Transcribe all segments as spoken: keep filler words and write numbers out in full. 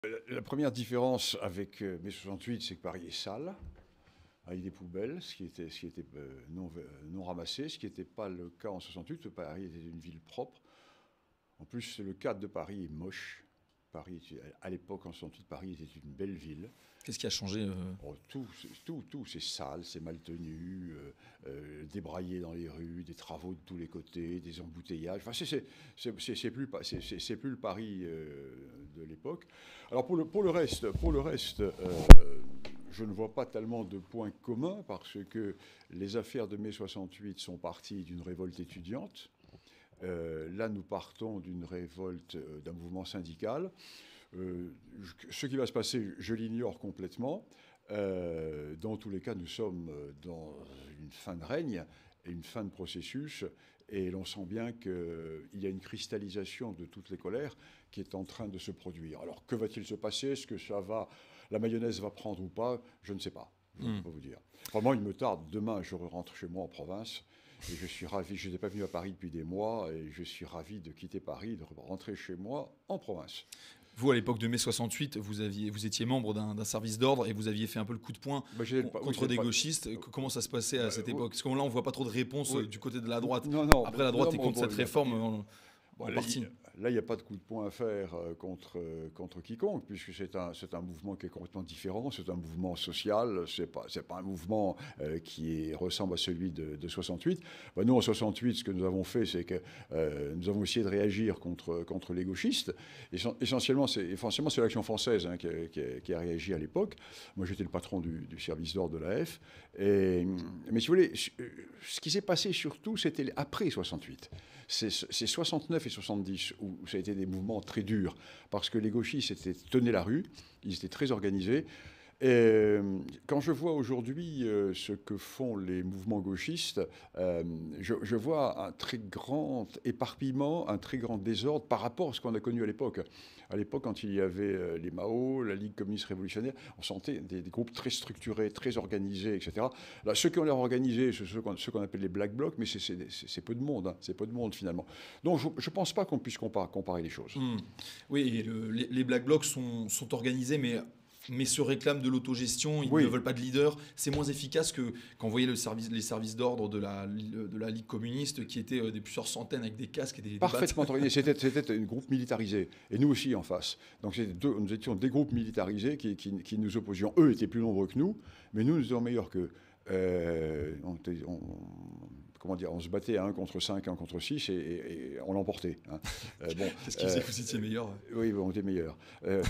La première différence avec euh, mai soixante-huit, c'est que Paris est sale, avec des poubelles, ce qui était, ce qui était euh, non, euh, non ramassé, ce qui n'était pas le cas en soixante-huit. Paris était une ville propre. En plus, le cadre de Paris est moche. Paris, à l'époque, en soixante-huit, Paris était une belle ville. Qu'est-ce qui a changé euh... oh, Tout, tout, tout, c'est sale, c'est mal tenu, euh, euh, débraillé dans les rues, des travaux de tous les côtés, des embouteillages. Enfin, c'est, c'est, c'est, c'est, c'est plus, c'est, c'est, c'est plus le Paris euh, de l'époque. Alors pour le, pour le reste, pour le reste euh, je ne vois pas tellement de points communs parce que les affaires de mai soixante-huit sont parties d'une révolte étudiante. Euh, là, nous partons d'une révolte, euh, d'un mouvement syndical. Euh, ce qui va se passer, je l'ignore complètement. Euh, dans tous les cas, nous sommes dans une fin de règne et une fin de processus. Et l'on sent bien qu'il y a une cristallisation de toutes les colères qui est en train de se produire. Alors, que va-t-il se passer? Est-ce que ça va, la mayonnaise va prendre ou pas? Je ne sais pas. Je ne peux pas vous dire. Vraiment, il me tarde. Demain, je rentre chez moi en province. Et je suis ravi, je n'étais pas venu à Paris depuis des mois, et je suis ravi de quitter Paris, de rentrer chez moi en province. Vous, à l'époque de mai soixante-huit, vous, aviez, vous étiez membre d'un, d'un service d'ordre et vous aviez fait un peu le coup de poing bah, contre oui, des pas... gauchistes. Comment ça se passait à cette euh, époque? Parce que là, on ne voit pas trop de réponses oui. du côté de la droite. Non, non, Après, la droite non, est contre bon, cette bon, réforme. En... Bon, là, il, là, il n'y a pas de coup de poing à faire euh, contre, euh, contre quiconque, puisque c'est un, c'est un mouvement qui est complètement différent. C'est un mouvement social, ce n'est pas, c'est pas un mouvement euh, qui est, ressemble à celui de, de soixante-huit. Ben, nous, en soixante-huit, ce que nous avons fait, c'est que euh, nous avons essayé de réagir contre, contre les gauchistes. Essentiellement, c'est, essentiellement, c'est l'Action française hein, qui, a, qui, a, qui a réagi à l'époque. Moi, j'étais le patron du, du service d'ordre de l'A F. Et, mais si vous voulez, ce qui s'est passé surtout, c'était après soixante-huit. C'est, c'est soixante-neuf et soixante-dix où ça a été des mouvements très durs parce que les gauchistes étaient, tenaient la rue, ils étaient très organisés. Et quand je vois aujourd'hui euh, ce que font les mouvements gauchistes, euh, je, je vois un très grand éparpillement, un très grand désordre par rapport à ce qu'on a connu à l'époque. À l'époque, quand il y avait euh, les Mao, la Ligue communiste révolutionnaire, on sentait des, des groupes très structurés, très organisés, et cetera. Là, ceux qui ont l'air organisés, c'est ceux qu'on, ceux qu'on appelle les Black Blocs, mais c'est, c'est, c'est, c'est peu de monde, hein, c'est peu de monde finalement. Donc je ne pense pas qu'on puisse comparer, comparer les choses. Mmh. Oui, et le, les, les Black Blocs sont, sont organisés, mais... mais se réclament de l'autogestion, ils oui. ne veulent pas de leader. C'est moins efficace que quand vous voyez le service, les services d'ordre de la, de la Ligue communiste qui étaient des plusieurs centaines avec des casques et des parfaitement organisé. C'était, c'était un groupe militarisé. Et nous aussi en face. Donc c'était deux, nous étions des groupes militarisés qui, qui, qui nous opposions. Eux étaient plus nombreux que nous, mais nous, nous étions meilleurs qu'eux. Euh, on, on, comment dire, on se battait à un contre cinq, un contre six, et, et, et on l'emportait. Hein. Euh, bon, Qu'est-ce qui faisait euh, que vous étiez meilleurs? Oui, bon, on était meilleurs. Euh,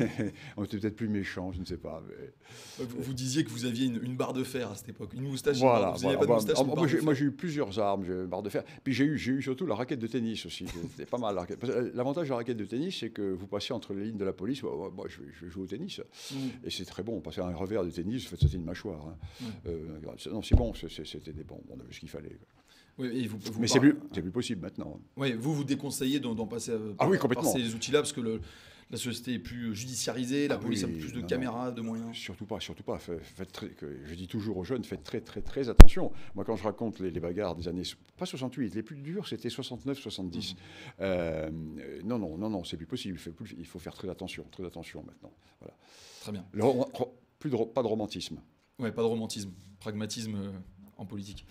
on était peut-être plus méchants, je ne sais pas. Mais... Vous, vous disiez que vous aviez une, une barre de fer à cette époque, une moustache. Voilà, une barre. Vous voilà. n'aviez pas de moustache, bah, une moi, barre j'ai, de fer. moi, j'ai eu plusieurs armes, j'ai une barre de fer. Puis j'ai eu, j'ai eu surtout la raquette de tennis aussi. C'était pas mal. La raquette. Parce que l'avantage de la raquette de tennis, c'est que vous passez entre les lignes de la police. Moi, moi je, vais, je vais jouer au tennis. Mm. Et c'est très bon. On passait un revers de tennis, c'était une mâchoire. Hein. Mm. Euh, non, c'est bon, c'est, c'était des bons. On avait ce qu'il fallait. Quoi. Oui, et vous, vous mais par... c'est, plus, c'est plus possible maintenant. Oui, vous vous déconseillez d'en, d'en passer par, ah oui, par ces outils-là parce que le, la société est plus judiciarisée, la ah police oui, a plus de non, caméras, non, de moyens. Surtout pas, surtout pas. Faites très, que, je dis toujours aux jeunes, faites très, très, très attention. Moi, quand je raconte les, les bagarres des années, pas soixante-huit, les plus durs, c'était soixante-neuf soixante-dix. Mmh. Euh, non, non, non, non, c'est plus possible. Il faut, plus, il faut faire très attention, très attention maintenant. Voilà. Très bien. Le, plus de, pas de romantisme. Ouais, pas de romantisme, pragmatisme. Euh... en politique.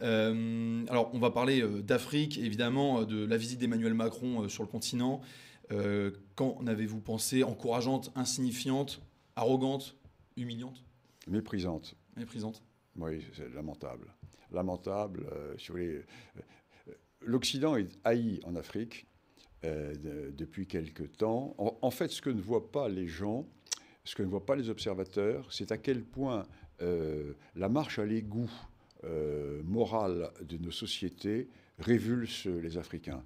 Euh, alors, on va parler euh, d'Afrique, évidemment, de la visite d'Emmanuel Macron euh, sur le continent. Euh, qu'en avez-vous pensé? Encourageante, insignifiante, arrogante, humiliante? Méprisante. Méprisante. Oui, c'est lamentable. Lamentable. Euh, si vous voulez, euh, l'Occident est haï en Afrique euh, de, depuis quelque temps. En, en fait, ce que ne voient pas les gens, ce que ne voient pas les observateurs, c'est à quel point euh, la marche à l'égout Euh, morale de nos sociétés révulse les Africains.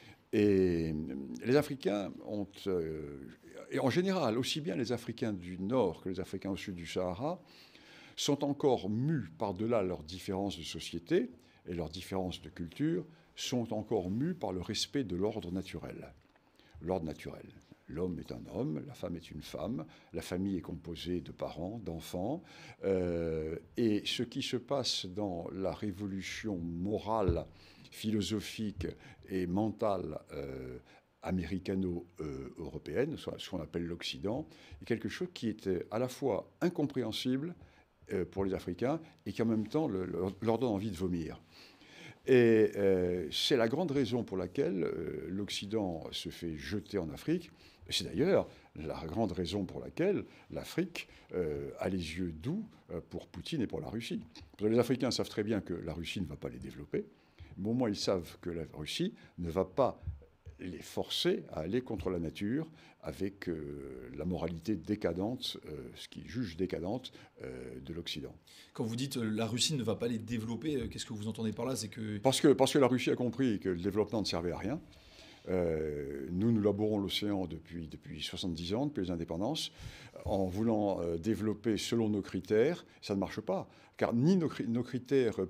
Et les Africains ont, euh, et en général, aussi bien les Africains du Nord que les Africains au sud du Sahara, sont encore mus par-delà leurs différences de société et leurs différences de culture, sont encore mus par le respect de l'ordre naturel. L'ordre naturel. L'homme est un homme, la femme est une femme, la famille est composée de parents, d'enfants, euh, et ce qui se passe dans la révolution morale, philosophique et mentale euh, américano-européenne, ce qu'on appelle l'Occident, est quelque chose qui était à la fois incompréhensible pour les Africains et qui en même temps le, le, leur donne envie de vomir. Et euh, c'est la grande raison pour laquelle euh, l'Occident se fait jeter en Afrique. C'est d'ailleurs la grande raison pour laquelle l'Afrique euh, a les yeux doux euh, pour Poutine et pour la Russie. Parce que les Africains savent très bien que la Russie ne va pas les développer, mais au moins ils savent que la Russie ne va pas les forcer à aller contre la nature avec euh, la moralité décadente, euh, ce qu'ils jugent décadente euh, de l'Occident. Quand vous dites euh, la Russie ne va pas les développer, euh, qu'est-ce que vous entendez par là? C'est que... Parce que... Parce que la Russie a compris que le développement ne servait à rien. Euh, nous, nous labourons l'océan depuis, depuis soixante-dix ans, depuis les indépendances, en voulant euh, développer selon nos critères. Ça ne marche pas, car ni nos, nos critères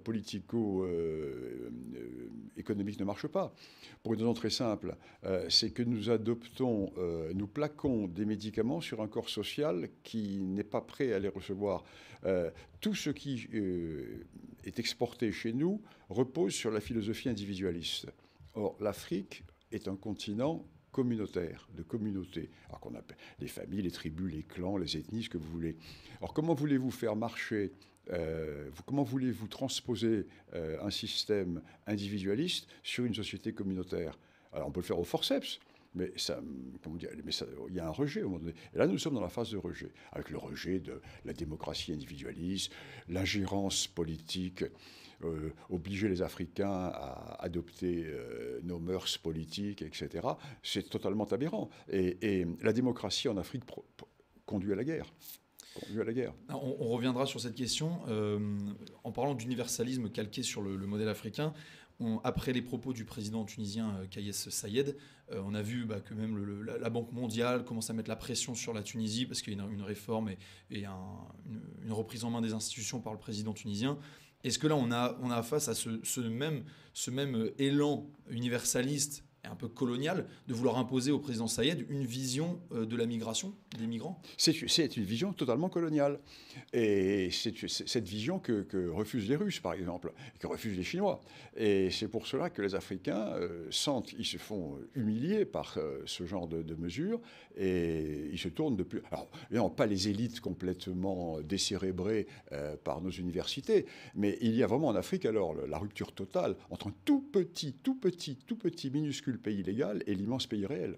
politico-économiques euh, euh, ne marchent pas. Pour une raison très simple, euh, c'est que nous adoptons, euh, nous plaquons des médicaments sur un corps social qui n'est pas prêt à les recevoir. Euh, tout ce qui euh, est exporté chez nous repose sur la philosophie individualiste. Or, l'Afrique est un continent communautaire, de communauté. Alors qu'on appelle les familles, les tribus, les clans, les ethnies, ce que vous voulez. Alors comment voulez-vous faire marcher, euh, vous, comment voulez-vous transposer euh, un système individualiste sur une société communautaire? Alors on peut le faire au forceps, mais ça, comment dire, mais ça, il y a un rejet au moment donné. Et là, nous sommes dans la phase de rejet, avec le rejet de la démocratie individualiste, l'ingérence politique. Euh, obliger les Africains à adopter euh, nos mœurs politiques, et cetera, c'est totalement aberrant. Et, et la démocratie en Afrique pro, pro, conduit à la guerre. Conduit à la guerre. On, on reviendra sur cette question. Euh, en parlant d'universalisme calqué sur le, le modèle africain, on, après les propos du président tunisien euh, Kais Saied, euh, on a vu bah, que même le, le, la, la Banque mondiale commence à mettre la pression sur la Tunisie parce qu'il y a une, une réforme et, et un, une, une reprise en main des institutions par le président tunisien. Est-ce que là, on a, on a face à ce, ce, même, ce même élan universaliste et un peu colonial de vouloir imposer au président Saïed une vision de la migration des migrants? C'est, c'est une vision totalement coloniale. Et c'est, c'est cette vision que, que refusent les Russes, par exemple, et que refusent les Chinois. Et c'est pour cela que les Africains euh, sentent, ils se font humilier par euh, ce genre de, de mesures, et ils se tournent de plus... Alors, non, pas les élites complètement décérébrées euh, par nos universités, mais il y a vraiment en Afrique, alors, la rupture totale entre un tout petit, tout petit, tout petit, minuscule pays légal et l'immense pays réel.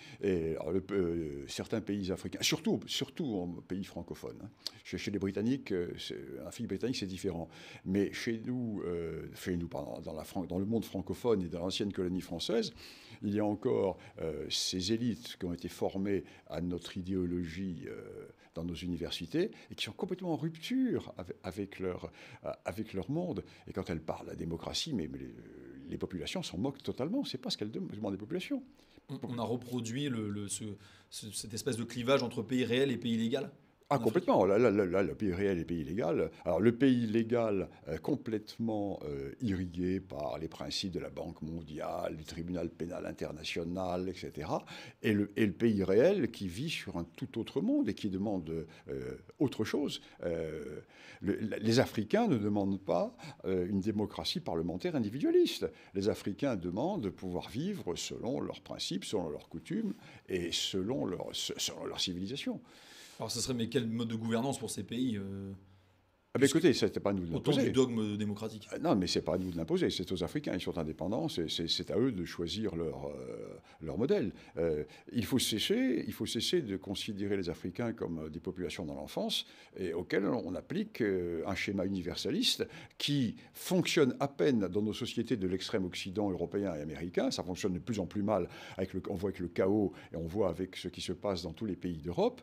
Et alors, le, euh, certains pays africains, surtout, surtout en pays francophones. Hein. Chez, chez les Britanniques, un pays britannique, c'est différent. Mais chez nous, euh, chez nous pardon, dans, la, dans le monde francophone et dans l'ancienne colonie française, il y a encore euh, ces élites qui ont été formées à notre idéologie euh, dans nos universités et qui sont complètement en rupture avec, avec, leur, avec leur monde. Et quand elles parlent de la démocratie, mais, mais les, les populations s'en moquent totalement. C'est pas ce qu'elles demandent des populations. On a reproduit le, le, ce, ce, cette espèce de clivage entre pays réel et pays légal. Ah, complètement. Là, là, là, là, le pays réel et le pays légal. Alors, le pays légal, euh, complètement euh, irrigué par les principes de la Banque mondiale, du tribunal pénal international, et cetera. Et le, et le pays réel qui vit sur un tout autre monde et qui demande euh, autre chose. Euh, le, les Africains ne demandent pas euh, une démocratie parlementaire individualiste. Les Africains demandent de pouvoir vivre selon leurs principes, selon leurs coutumes et selon leur, selon leur civilisation. Alors, ce serait, mais quel mode de gouvernance pour ces pays euh, ah ben écoutez, ce n'était pas à nous de l'imposer. Autant du dogme démocratique. Non, mais ce n'est pas à nous de l'imposer, c'est aux Africains, ils sont indépendants, c'est, c'est, c'est à eux de choisir leur, euh, leur modèle. Euh, il, faut cesser, il faut cesser de considérer les Africains comme des populations dans l'enfance et auxquelles on applique euh, un schéma universaliste qui fonctionne à peine dans nos sociétés de l'extrême occident européen et américain, ça fonctionne de plus en plus mal, avec le, on voit avec le chaos et on voit avec ce qui se passe dans tous les pays d'Europe,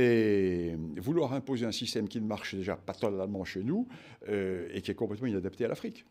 et vouloir imposer un système qui ne marche déjà pas totalement chez nous euh, et qui est complètement inadapté à l'Afrique.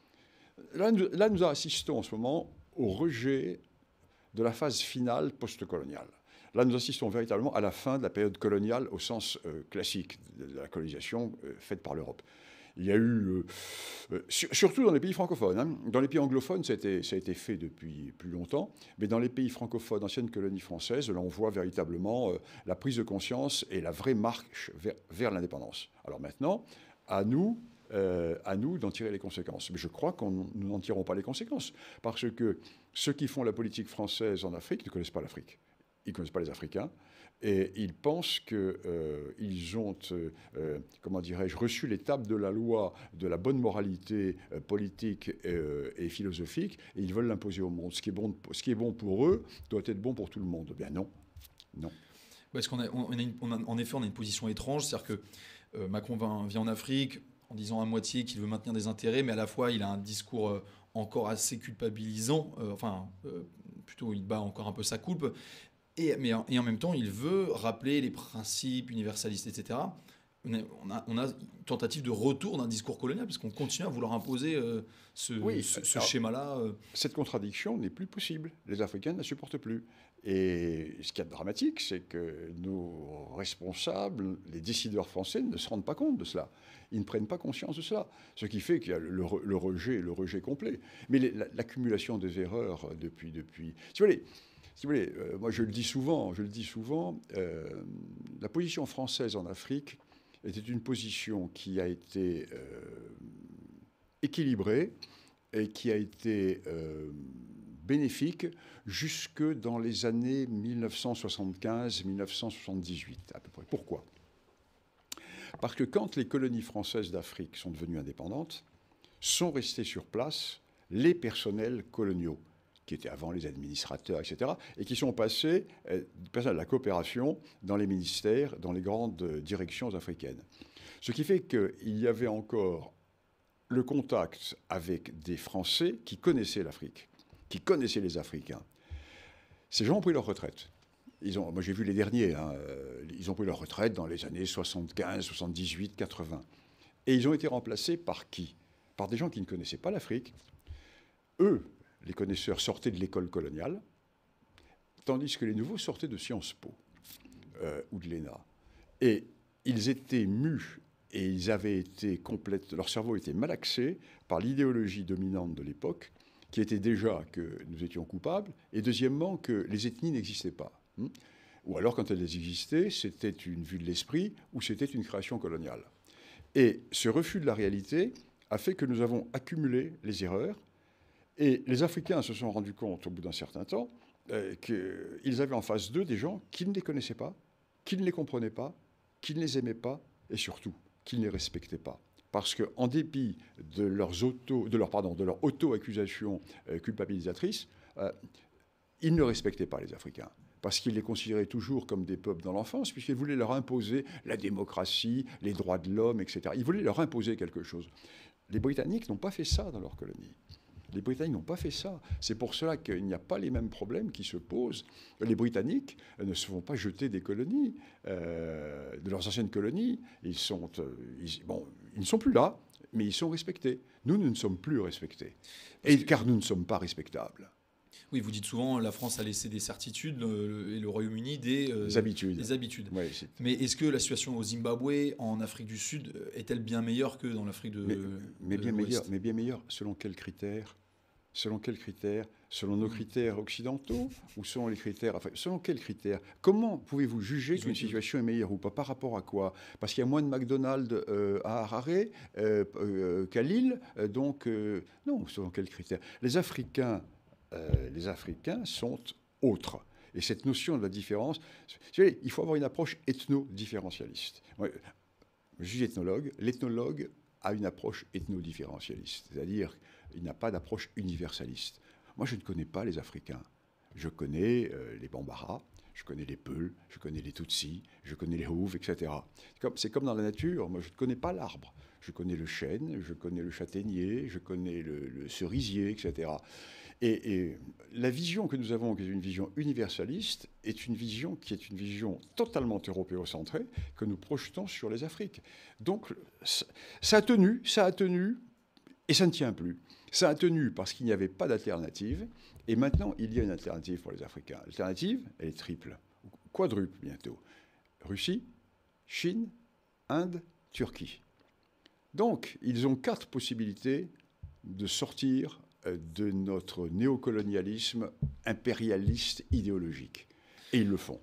Là nous, là, nous assistons en ce moment au rejet de la phase finale post-coloniale. Là, nous assistons véritablement à la fin de la période coloniale au sens euh, classique de la colonisation euh, faite par l'Europe. Il y a eu, euh, euh, sur, surtout dans les pays francophones, hein. Dans les pays anglophones, ça a, été, ça a été fait depuis plus longtemps, mais dans les pays francophones, anciennes colonies françaises, là, on voit véritablement euh, la prise de conscience et la vraie marche vers, vers l'indépendance. Alors maintenant, à nous, euh, à nous d'en tirer les conséquences. Mais je crois que nous n'en tirons pas les conséquences, parce que ceux qui font la politique française en Afrique ne connaissent pas l'Afrique. Ils ne connaissent pas les Africains. Et ils pensent qu'ils euh, ont, euh, comment dirais-je, reçu l'étape de la loi de la bonne moralité euh, politique euh, et philosophique, et ils veulent l'imposer au monde. Ce qui est bon, ce qui est bon pour eux doit être bon pour tout le monde. Bien non, non. Parce qu'on a, on a, une, on a, en effet, on a une position étrange, c'est-à-dire que euh, Macron vient, vient en Afrique en disant à moitié qu'il veut maintenir des intérêts, mais à la fois, il a un discours euh, encore assez culpabilisant, euh, enfin, euh, plutôt, il bat encore un peu sa coupe. Et, mais, et en même temps, il veut rappeler les principes universalistes, et cetera. On a, on a, on a une tentative de retour d'un discours colonial, parce qu'on continue à vouloir imposer euh, ce, oui, ce, ce alors, schéma-là. Euh. Cette contradiction n'est plus possible. Les Africains ne la supportent plus. Et ce qui est dramatique, c'est que nos responsables, les décideurs français, ne se rendent pas compte de cela. Ils ne prennent pas conscience de cela. Ce qui fait qu'il y a le, le rejet, le rejet complet. Mais l'accumulation des erreurs depuis... depuis si vous voulez, Si vous voulez, euh, moi je le dis souvent, je le dis souvent, euh, la position française en Afrique était une position qui a été euh, équilibrée et qui a été euh, bénéfique jusque dans les années mille neuf cent soixante-quinze mille neuf cent soixante-dix-huit à peu près. Pourquoi ? Parce que quand les colonies françaises d'Afrique sont devenues indépendantes, sont restés sur place les personnels coloniaux, qui étaient avant les administrateurs, et cetera, et qui sont passés euh, du personnel de la coopération dans les ministères, dans les grandes directions africaines. Ce qui fait qu'il y avait encore le contact avec des Français qui connaissaient l'Afrique, qui connaissaient les Africains. Ces gens ont pris leur retraite. Ils ont, moi, j'ai vu les derniers, hein, ils ont pris leur retraite dans les années soixante-quinze, soixante-dix-huit, quatre-vingts. Et ils ont été remplacés par qui ? Par des gens qui ne connaissaient pas l'Afrique. Eux, les connaisseurs, sortaient de l'école coloniale, tandis que les nouveaux sortaient de Sciences Po euh, ou de l'E N A. Et ils étaient mus et ils avaient été complètes, leur cerveau était malaxé par l'idéologie dominante de l'époque, qui était déjà que nous étions coupables, et deuxièmement que les ethnies n'existaient pas. Hein, ou alors, quand elles existaient, c'était une vue de l'esprit ou c'était une création coloniale. Et ce refus de la réalité a fait que nous avons accumulé les erreurs. Et les Africains se sont rendus compte, au bout d'un certain temps, euh, qu'ils avaient en face d'eux des gens qui ne les connaissaient pas, qui ne les comprenaient pas, qui ne les aimaient pas, et surtout, qui ne les respectaient pas. Parce qu'en dépit de, leurs auto, de, leur, pardon, de leur auto-accusation euh, culpabilisatrice, euh, ils ne respectaient pas les Africains. Parce qu'ils les considéraient toujours comme des peuples dans l'enfance, puisqu'ils voulaient leur imposer la démocratie, les droits de l'homme, et cetera. Ils voulaient leur imposer quelque chose. Les Britanniques n'ont pas fait ça dans leur colonie. Les Britanniques n'ont pas fait ça. C'est pour cela qu'il n'y a pas les mêmes problèmes qui se posent. Les Britanniques ne se font pas jeter des colonies, euh, de leurs anciennes colonies. Ils, sont, euh, ils, bon, ils ne sont plus là, mais ils sont respectés. Nous, nous ne sommes plus respectés, et, car nous ne sommes pas respectables. Oui, vous dites souvent la France a laissé des certitudes le, et le Royaume-Uni des, euh, des habitudes. Des habitudes. Ouais, mais est-ce que la situation au Zimbabwe, en Afrique du Sud, est-elle bien meilleure que dans l'Afrique de, mais, mais de bien l'Ouest ? meilleure, mais bien meilleure, selon quels critères ? Selon quels critères ? Selon nos critères occidentaux ou selon les critères... Enfin, selon quels critères ? Comment pouvez-vous juger qu'une situation est meilleure ou pas ? Par rapport à quoi ? Parce qu'il y a moins de McDonald's euh, à Harare euh, euh, qu'à Lille. Euh, donc, euh, non, selon quels critères ? Les Africains, euh, les Africains sont autres. Et cette notion de la différence... Il faut avoir une approche ethno-différentialiste. Ouais, je suis ethnologue. L'ethnologue a une approche ethno-différentialiste. C'est-à-dire il n'a pas d'approche universaliste. Moi, je ne connais pas les Africains. Je connais euh, les Bambara, je connais les Peuls, je connais les Tutsis, je connais les Houves, et cetera. C'est comme, c'est comme dans la nature. Moi, je ne connais pas l'arbre. Je connais le chêne, je connais le châtaignier, je connais le, le cerisier, et cetera. Et, et la vision que nous avons, qui est une vision universaliste, est une vision qui est une vision totalement européocentrée que nous projetons sur les Afriques. Donc, ça, ça a tenu, ça a tenu, et ça ne tient plus. Ça a tenu parce qu'il n'y avait pas d'alternative, et maintenant, il y a une alternative pour les Africains. L'alternative, elle est triple, quadruple bientôt. Russie, Chine, Inde, Turquie. Donc, ils ont quatre possibilités de sortir de notre néocolonialisme impérialiste idéologique. Et ils le font.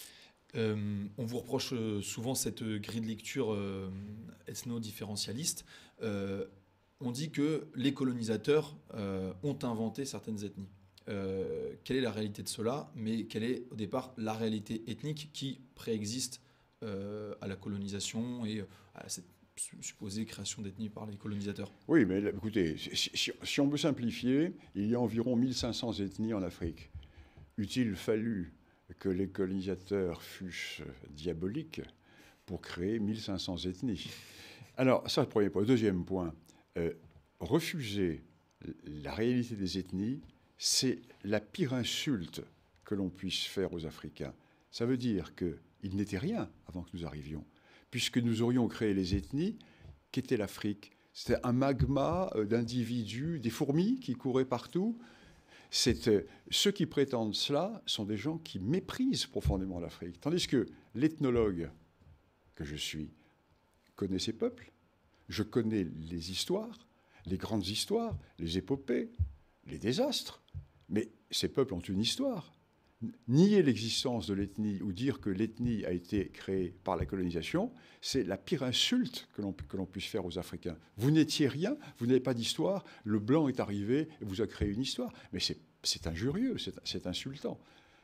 Euh, on vous reproche souvent cette grille de lecture euh, ethno-différentialiste. Euh, on dit que les colonisateurs euh, ont inventé certaines ethnies. Euh, quelle est la réalité de cela, mais quelle est au départ la réalité ethnique qui préexiste euh, à la colonisation et à cette supposée création d'ethnie par les colonisateurs? Oui, mais là, écoutez, si, si- si on veut simplifier, il y a environ mille cinq cents ethnies en Afrique. Eût-il fallu que les colonisateurs fussent diaboliques pour créer mille cinq cents ethnies? Alors, ça, le premier point. Deuxième point, euh, refuser la réalité des ethnies, c'est la pire insulte que l'on puisse faire aux Africains. Ça veut dire qu'ils n'étaient rien avant que nous arrivions, puisque nous aurions créé les ethnies qu'était l'Afrique. C'était un magma d'individus, des fourmis qui couraient partout. C'est, euh, ceux qui prétendent cela sont des gens qui méprisent profondément l'Afrique. Tandis que l'ethnologue que je suis connaît ces peuples, je connais les histoires, les grandes histoires, les épopées, les désastres. Mais ces peuples ont une histoire. Nier l'existence de l'ethnie ou dire que l'ethnie a été créée par la colonisation, c'est la pire insulte que l'on, que l'on puisse faire aux Africains. Vous n'étiez rien, vous n'avez pas d'histoire, le blanc est arrivé et vous a créé une histoire. Mais c'est, c'est injurieux, c'est, c'est insultant.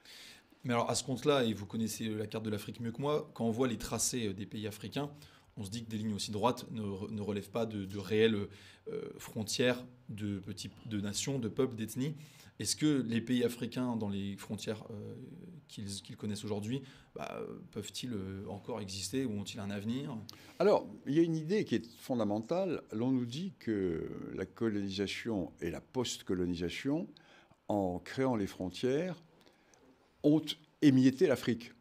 Mais alors à ce compte-là, et vous connaissez la carte de l'Afrique mieux que moi, quand on voit les tracés des pays africains, on se dit que des lignes aussi droites ne, ne relèvent pas de, de réelles euh, frontières de, petits, de nations, de peuples, d'ethnies. Est-ce que les pays africains, dans les frontières euh, qu'ils, qu'ils connaissent aujourd'hui, bah, peuvent-ils euh, encore exister ou ont-ils un avenir? Alors, il y a une idée qui est fondamentale. L'on nous dit que la colonisation et la post-colonisation, en créant les frontières, ont émietté l'Afrique.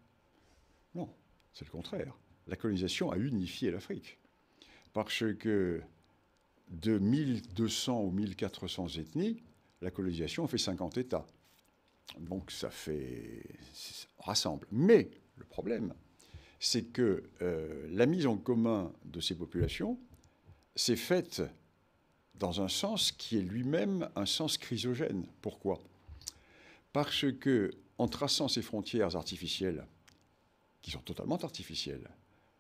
Non, c'est le contraire. La colonisation a unifié l'Afrique. Parce que de mille deux cents ou mille quatre cents ethnies, la colonisation fait cinquante États. Donc ça fait... ça rassemble. Mais le problème, c'est que euh, la mise en commun de ces populations s'est faite dans un sens qui est lui-même un sens chrysogène. Pourquoi? Parce que, en traçant ces frontières artificielles, qui sont totalement artificielles,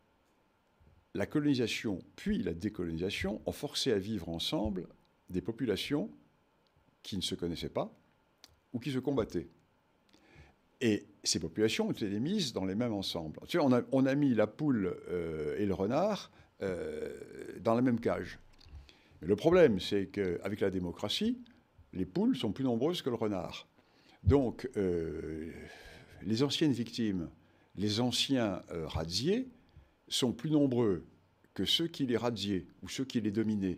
la colonisation puis la décolonisation ont forcé à vivre ensemble des populations qui ne se connaissaient pas ou qui se combattaient. Et ces populations ont été mises dans les mêmes ensembles. Tu sais, on, a, on a mis la poule euh, et le renard euh, dans la même cage. Mais le problème, c'est qu'avec la démocratie, les poules sont plus nombreuses que le renard. Donc, euh, les anciennes victimes, les anciens euh, razziés, sont plus nombreux que ceux qui les razziaient ou ceux qui les dominaient.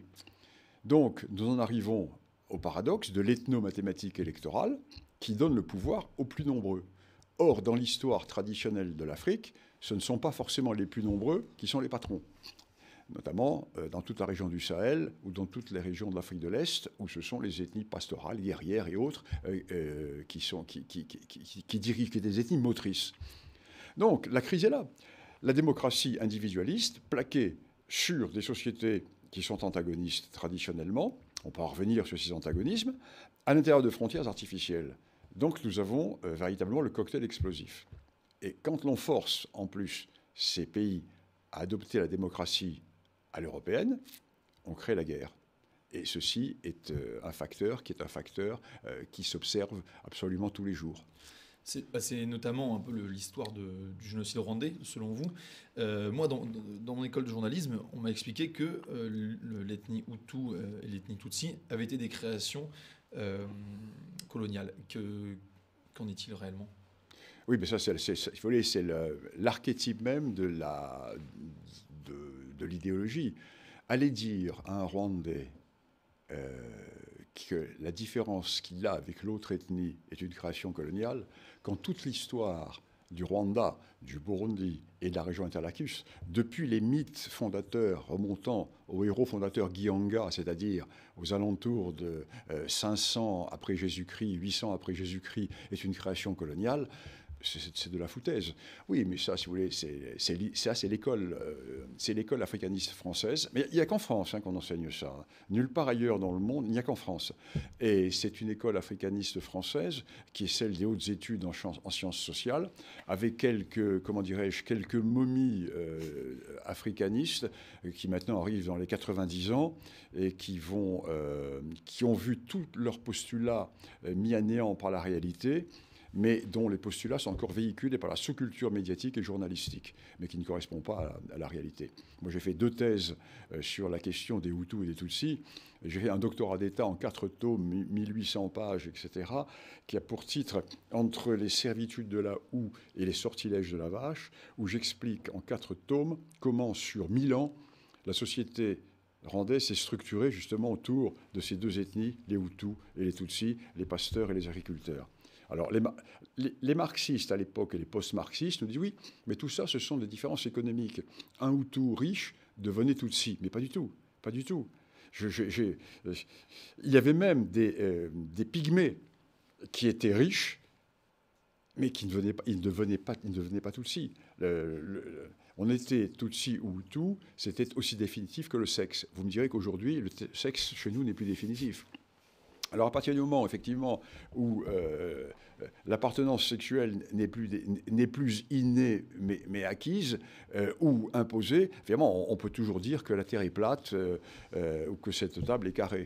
Donc, nous en arrivons au paradoxe de l'ethno-mathématique électorale qui donne le pouvoir aux plus nombreux. Or, dans l'histoire traditionnelle de l'Afrique, ce ne sont pas forcément les plus nombreux qui sont les patrons, notamment euh, dans toute la région du Sahel ou dans toutes les régions de l'Afrique de l'Est, où ce sont les ethnies pastorales, guerrières et autres euh, euh, qui, sont, qui, qui, qui, qui, qui dirigent, qui sont des ethnies motrices. Donc, la crise est là. La démocratie individualiste, plaquée sur des sociétés qui sont antagonistes traditionnellement, on peut en revenir sur ces antagonismes, à l'intérieur de frontières artificielles. Donc nous avons euh, véritablement le cocktail explosif. Et quand l'on force en plus ces pays à adopter la démocratie à l'européenne, on crée la guerre. Et ceci est euh, un facteur qui est un facteur euh, qui s'observe absolument tous les jours. C'est, bah c'est notamment un peu le, l'histoire de, du génocide rwandais, selon vous. Euh, moi, dans, dans mon école de journalisme, on m'a expliqué que euh, l'ethnie Hutu euh, et l'ethnie Tutsi avaient été des créations euh, coloniales. Que, qu'en est-il réellement? Oui, mais ça, c'est, c'est, c'est, il faut dire, c'est le, l'archétype même de, la, de, de l'idéologie. Aller dire à un Rwandais euh, que la différence qu'il a avec l'autre ethnie est une création coloniale, quand toute l'histoire du Rwanda, du Burundi et de la région Interlacus, depuis les mythes fondateurs remontant au héros fondateur Gihanga, c'est-à-dire aux alentours de euh, cinq cents après Jésus-Christ, huit cents après Jésus-Christ, est une création coloniale, c'est de la foutaise. Oui, mais ça, si vous voulez, c'est ça, c'est l'école, euh, c'est l'école africaniste française. Mais il n'y a qu'en France hein, qu'on enseigne ça. Nulle part ailleurs dans le monde, il n'y a qu'en France. Et c'est une école africaniste française qui est celle des hautes études en, en sciences sociales, avec quelques, comment dirais-je, quelques momies euh, africanistes qui maintenant arrivent dans les quatre-vingt-dix ans et qui vont, euh, qui ont vu tous leurs postulats euh, mis à néant par la réalité, mais dont les postulats sont encore véhiculés par la sous-culture médiatique et journalistique, mais qui ne correspondent pas à la, à la réalité. Moi, j'ai fait deux thèses euh, sur la question des Hutus et des Tutsis. J'ai fait un doctorat d'État en quatre tomes, mille huit cents pages, et cetera, qui a pour titre « Entre les servitudes de la houe et les sortilèges de la vache », où j'explique en quatre tomes comment, sur mille ans, la société rwandais s'est structurée justement autour de ces deux ethnies, les Hutus et les Tutsis, les pasteurs et les agriculteurs. Alors, les, les, les marxistes à l'époque et les post-marxistes nous disent oui, mais tout ça, ce sont des différences économiques. Un Hutu riche devenait Tutsi, mais pas du tout, pas du tout. Je, je, je, il y avait même des, euh, des pygmées qui étaient riches, mais qui ne devenaient pas, ils ne devenaient pas, ils ne devenaient pas Tutsi. Le, le, on était Tutsi ou Hutu, c'était aussi définitif que le sexe. Vous me direz qu'aujourd'hui, le sexe chez nous n'est plus définitif. Alors à partir du moment, effectivement, où euh, l'appartenance sexuelle n'est plus, n'est plus innée mais, mais acquise euh, ou imposée, évidemment, on, on peut toujours dire que la Terre est plate euh, euh, ou que cette table est carrée.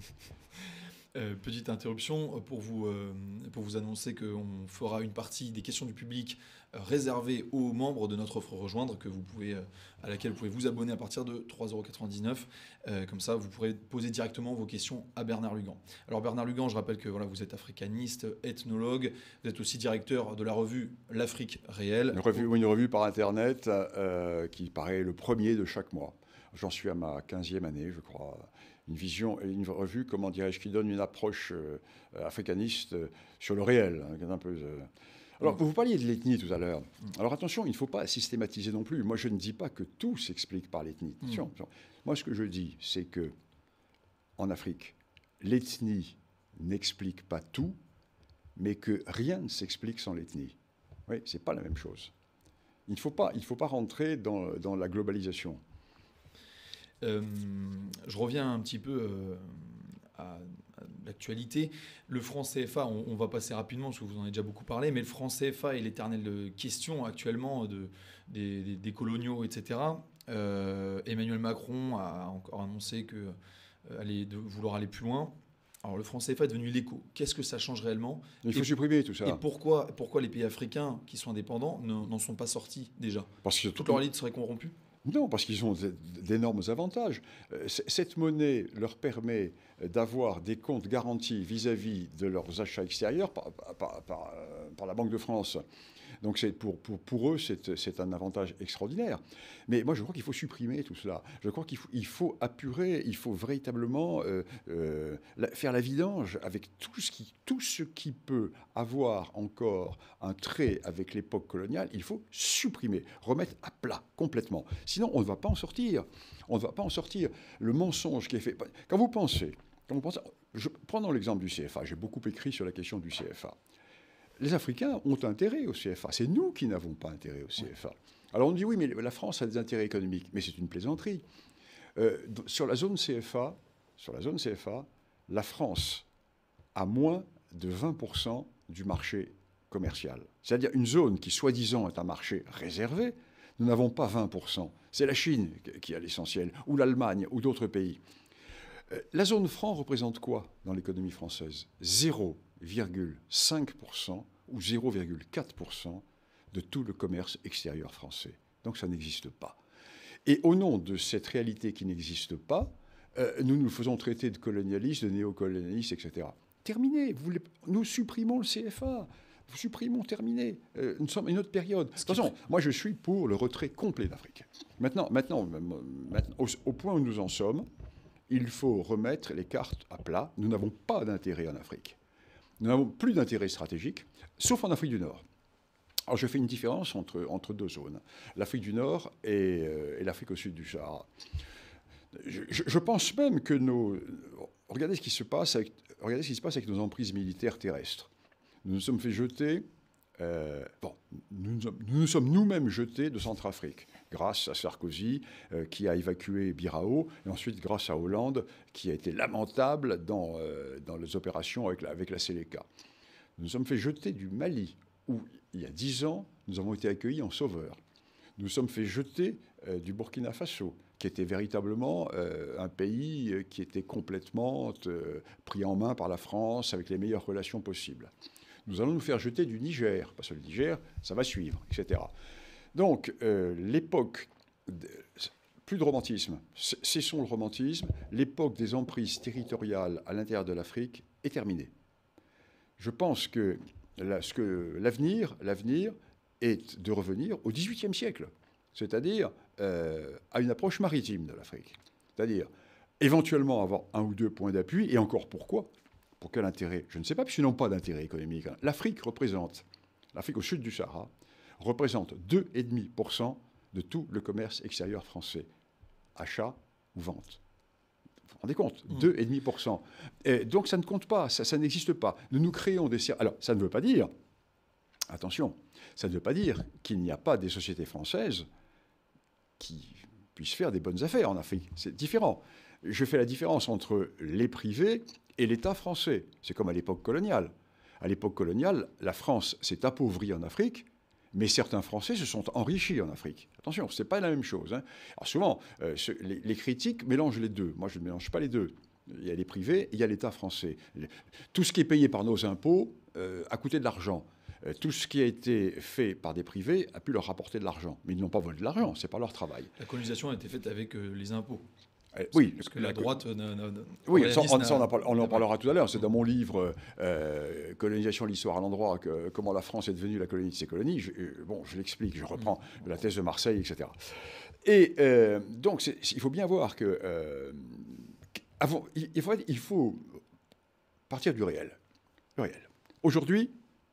Euh, petite interruption pour vous, euh, pour vous annoncer qu'on fera une partie des questions du public euh, réservée aux membres de notre offre Rejoindre, que vous pouvez, euh, à laquelle vous pouvez vous abonner à partir de trois euros quatre-vingt-dix-neuf. Euh, comme ça, vous pourrez poser directement vos questions à Bernard Lugan. Alors Bernard Lugan, je rappelle que voilà, vous êtes africaniste, ethnologue, vous êtes aussi directeur de la revue L'Afrique réelle. Une revue, une revue par Internet euh, qui paraît le premier de chaque mois. J'en suis à ma quinzième année, je crois. Une vision, une revue, comment dirais-je, qui donne une approche euh, africaniste euh, sur le réel. Hein, un peu, euh... Alors, vous parliez de l'ethnie tout à l'heure. Alors attention, il ne faut pas systématiser non plus. Moi, je ne dis pas que tout s'explique par l'ethnie. Attention. Mm. Moi, ce que je dis, c'est que en Afrique, l'ethnie n'explique pas tout, mais que rien ne s'explique sans l'ethnie. Oui, c'est pas la même chose. Il ne faut pas, il faut pas rentrer dans, dans la globalisation. Euh, je reviens un petit peu euh, à, à l'actualité. Le franc C F A, on, on va passer rapidement parce que vous en avez déjà beaucoup parlé, mais le franc C F A est l'éternelle question actuellement de, des, des, des coloniaux, et cetera. Euh, Emmanuel Macron a encore annoncé que euh, allait de vouloir aller plus loin. Alors le franc C F A est devenu l'écho. Qu'est-ce que ça change réellement? Il faut et, supprimer tout ça. Et pourquoi, pourquoi les pays africains qui sont indépendants n'en sont pas sortis déjà? Parce que toute leur élite serait corrompue? Non, parce qu'ils ont d'énormes avantages. Cette monnaie leur permet d'avoir des comptes garantis vis-à-vis de leurs achats extérieurs par, par, par, par la Banque de France. Donc pour, pour, pour eux, c'est un avantage extraordinaire. Mais moi, je crois qu'il faut supprimer tout cela. Je crois qu'il faut, il faut apurer, il faut véritablement euh, euh, faire la vidange avec tout ce, qui, tout ce qui peut avoir encore un trait avec l'époque coloniale. Il faut supprimer, remettre à plat complètement. Sinon, on ne va pas en sortir. On ne va pas en sortir. Le mensonge qui est fait... Quand vous pensez... Quand vous pensez je, prenons l'exemple du C F A. J'ai beaucoup écrit sur la question du C F A. Les Africains ont intérêt au C F A. C'est nous qui n'avons pas intérêt au C F A. Alors on dit oui, mais la France a des intérêts économiques. Mais c'est une plaisanterie. Euh, sur la zone C F A, sur la zone C F A, la France a moins de vingt pour cent du marché commercial. C'est-à-dire une zone qui, soi-disant, est un marché réservé. Nous n'avons pas vingt pour cent. C'est la Chine qui a l'essentiel, ou l'Allemagne, ou d'autres pays. Euh, la zone franc représente quoi dans l'économie française? Zéro virgule cinq pour cent ou zéro virgule quatre pour cent de tout le commerce extérieur français. Donc ça n'existe pas. Et au nom de cette réalité qui n'existe pas, euh, nous nous faisons traiter de colonialistes, de néocolonialistes, et cetera. Terminé. Vous voulez... Nous supprimons le C F A. Nous supprimons, terminé. Euh, nous sommes à une autre période. De toute façon, moi je suis pour le retrait complet d'Afrique. Maintenant, maintenant, maintenant au, au point où nous en sommes, il faut remettre les cartes à plat. Nous n'avons pas d'intérêt en Afrique. Nous n'avons plus d'intérêt stratégique, sauf en Afrique du Nord. Alors je fais une différence entre, entre deux zones, l'Afrique du Nord et, euh, et l'Afrique au sud du Sahara. Je, je, je pense même que nos... Regardez ce qui se passe avec, regardez ce qui se passe avec nos emprises militaires terrestres. Nous nous sommes fait jeter Euh, bon, nous nous sommes, nous, nous sommes nous-mêmes jetés de Centrafrique, grâce à Sarkozy euh, qui a évacué Birao, et ensuite grâce à Hollande qui a été lamentable dans, euh, dans les opérations avec la, avec la Séléka. Nous nous sommes fait jeter du Mali, où il y a dix ans, nous avons été accueillis en sauveurs. Nous nous sommes fait jeter euh, du Burkina Faso, qui était véritablement euh, un pays euh, qui était complètement euh, pris en main par la France, avec les meilleures relations possibles. Nous allons nous faire jeter du Niger, parce que le Niger, ça va suivre, et cetera. Donc, euh, l'époque, de, plus de romantisme, cessons le romantisme, l'époque des emprises territoriales à l'intérieur de l'Afrique est terminée. Je pense que, la, ce que l'avenir, l'avenir est de revenir au dix-huitième siècle, c'est-à-dire euh, à une approche maritime de l'Afrique. C'est-à-dire, éventuellement avoir un ou deux points d'appui, et encore pourquoi ? Pour quel intérêt? Je ne sais pas, puisqu'ils n'ont pas d'intérêt économique. L'Afrique représente, l'Afrique au sud du Sahara, représente deux virgule cinq pour cent de tout le commerce extérieur français, achat ou vente. Vous vous rendez compte? mmh. deux virgule cinq pour cent. Et donc ça ne compte pas, ça, ça n'existe pas. Nous nous créons des... Alors, ça ne veut pas dire, attention, ça ne veut pas dire qu'il n'y a pas des sociétés françaises qui puissent faire des bonnes affaires en Afrique. C'est différent. Je fais la différence entre les privés et l'État français. C'est comme à l'époque coloniale. À l'époque coloniale, la France s'est appauvrie en Afrique, mais certains Français se sont enrichis en Afrique. Attention, ce n'est pas la même chose. Hein. Alors souvent, euh, ce, les, les critiques mélangent les deux. Moi, je ne mélange pas les deux. Il y a les privés et il y a l'État français. Tout ce qui est payé par nos impôts euh, a coûté de l'argent. Euh, tout ce qui a été fait par des privés a pu leur rapporter de l'argent. Mais ils n'ont pas volé de l'argent, ce n'est pas leur travail. La colonisation a été faite avec euh, les impôts. Oui, parce que la droite... Euh, oui, ça, on, ça on, en parle, on en parlera tout à l'heure. C'est dans mon livre euh, « Colonisation, l'histoire à l'endroit », que, comment la France est devenue la colonie de ses colonies. Je, bon, je l'explique, je reprends mmh. la thèse de Marseille, et cetera. Et euh, donc, il faut bien voir que... Euh, avant, il, faut, il faut partir du réel. Le réel. Aujourd'hui,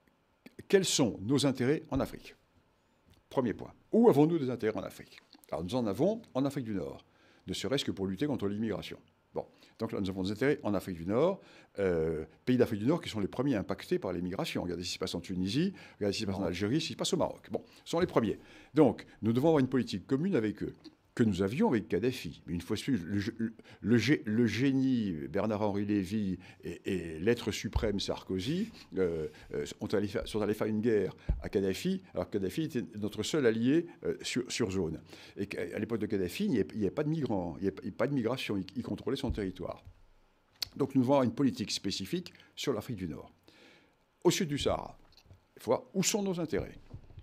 quels sont nos intérêts en Afrique? Premier point. Où avons-nous des intérêts en Afrique? Alors, nous en avons en Afrique du Nord, ne serait-ce que pour lutter contre l'immigration. Bon, donc là, nous avons des intérêts en Afrique du Nord, euh, pays d'Afrique du Nord qui sont les premiers impactés par l'immigration. Regardez ce qui se passe en Tunisie, regardez ce qui se passe en Algérie, ce qui se passe au Maroc. Bon, ce sont les premiers. Donc, nous devons avoir une politique commune avec eux, que nous avions avec Kadhafi. Mais une fois de plus, le, le, le génie Bernard-Henri Lévy et, et l'être suprême Sarkozy euh, sont, allés faire, sont allés faire une guerre à Kadhafi, alors que Kadhafi était notre seul allié euh, sur, sur zone. Et qu'à l'époque de Kadhafi, il n'y avait, avait pas de migrants, il n'y avait pas de migration, il, il contrôlait son territoire. Donc nous devons avoir une politique spécifique sur l'Afrique du Nord. Au sud du Sahara, il faut voir où sont nos intérêts.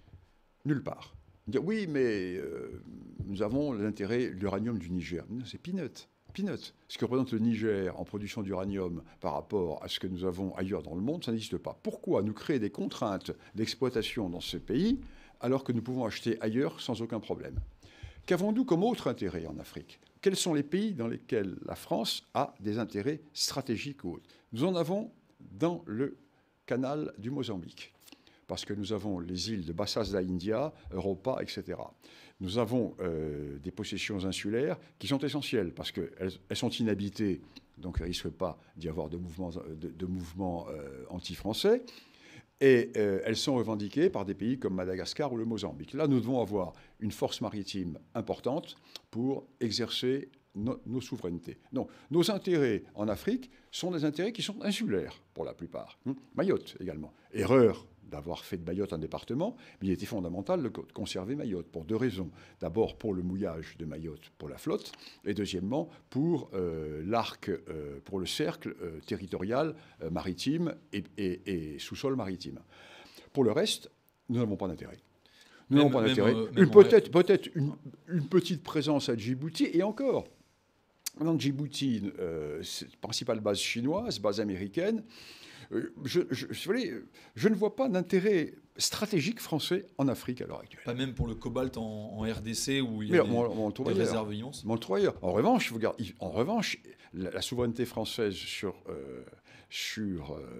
Nulle part. Dire oui, mais euh, nous avons l'intérêt de l'uranium du Niger. Non, c'est peanut. Peanut. Ce que représente le Niger en production d'uranium par rapport à ce que nous avons ailleurs dans le monde, ça n'existe pas. Pourquoi nous créer des contraintes d'exploitation dans ce pays alors que nous pouvons acheter ailleurs sans aucun problème? Qu'avons-nous comme autre intérêt en Afrique? Quels sont les pays dans lesquels la France a des intérêts stratégiques ou autres? Nous en avons dans le canal du Mozambique, parce que nous avons les îles de Bassas d'India, Europa, et cetera. Nous avons euh, des possessions insulaires qui sont essentielles, parce qu'elles elles sont inhabitées, donc il ne risque pas d'y avoir de mouvements, de, de mouvements euh, anti-français, et euh, elles sont revendiquées par des pays comme Madagascar ou le Mozambique. Là, nous devons avoir une force maritime importante pour exercer no, nos souverainetés. Donc, nos intérêts en Afrique sont des intérêts qui sont insulaires, pour la plupart. Hum, Mayotte, également. Erreur d'avoir fait de Mayotte un département, mais il était fondamental de conserver Mayotte pour deux raisons. D'abord pour le mouillage de Mayotte pour la flotte, et deuxièmement pour euh, l'arc, euh, pour le cercle euh, territorial euh, maritime et, et, et sous-sol maritime. Pour le reste, nous n'avons pas d'intérêt. Nous n'avons pas d'intérêt. Euh, peut-être peut-être une, une petite présence à Djibouti, et encore. Maintenant, Djibouti, euh, c'est principale base chinoise, base américaine. Je, je, je, je ne vois pas d'intérêt stratégique français en Afrique à l'heure actuelle. Pas même pour le cobalt en, en R D C où il y a mais des, on, on des réserves immenses. On le trouve ailleurs. En revanche, vous regardez, en revanche, la, la souveraineté française sur, euh, sur euh,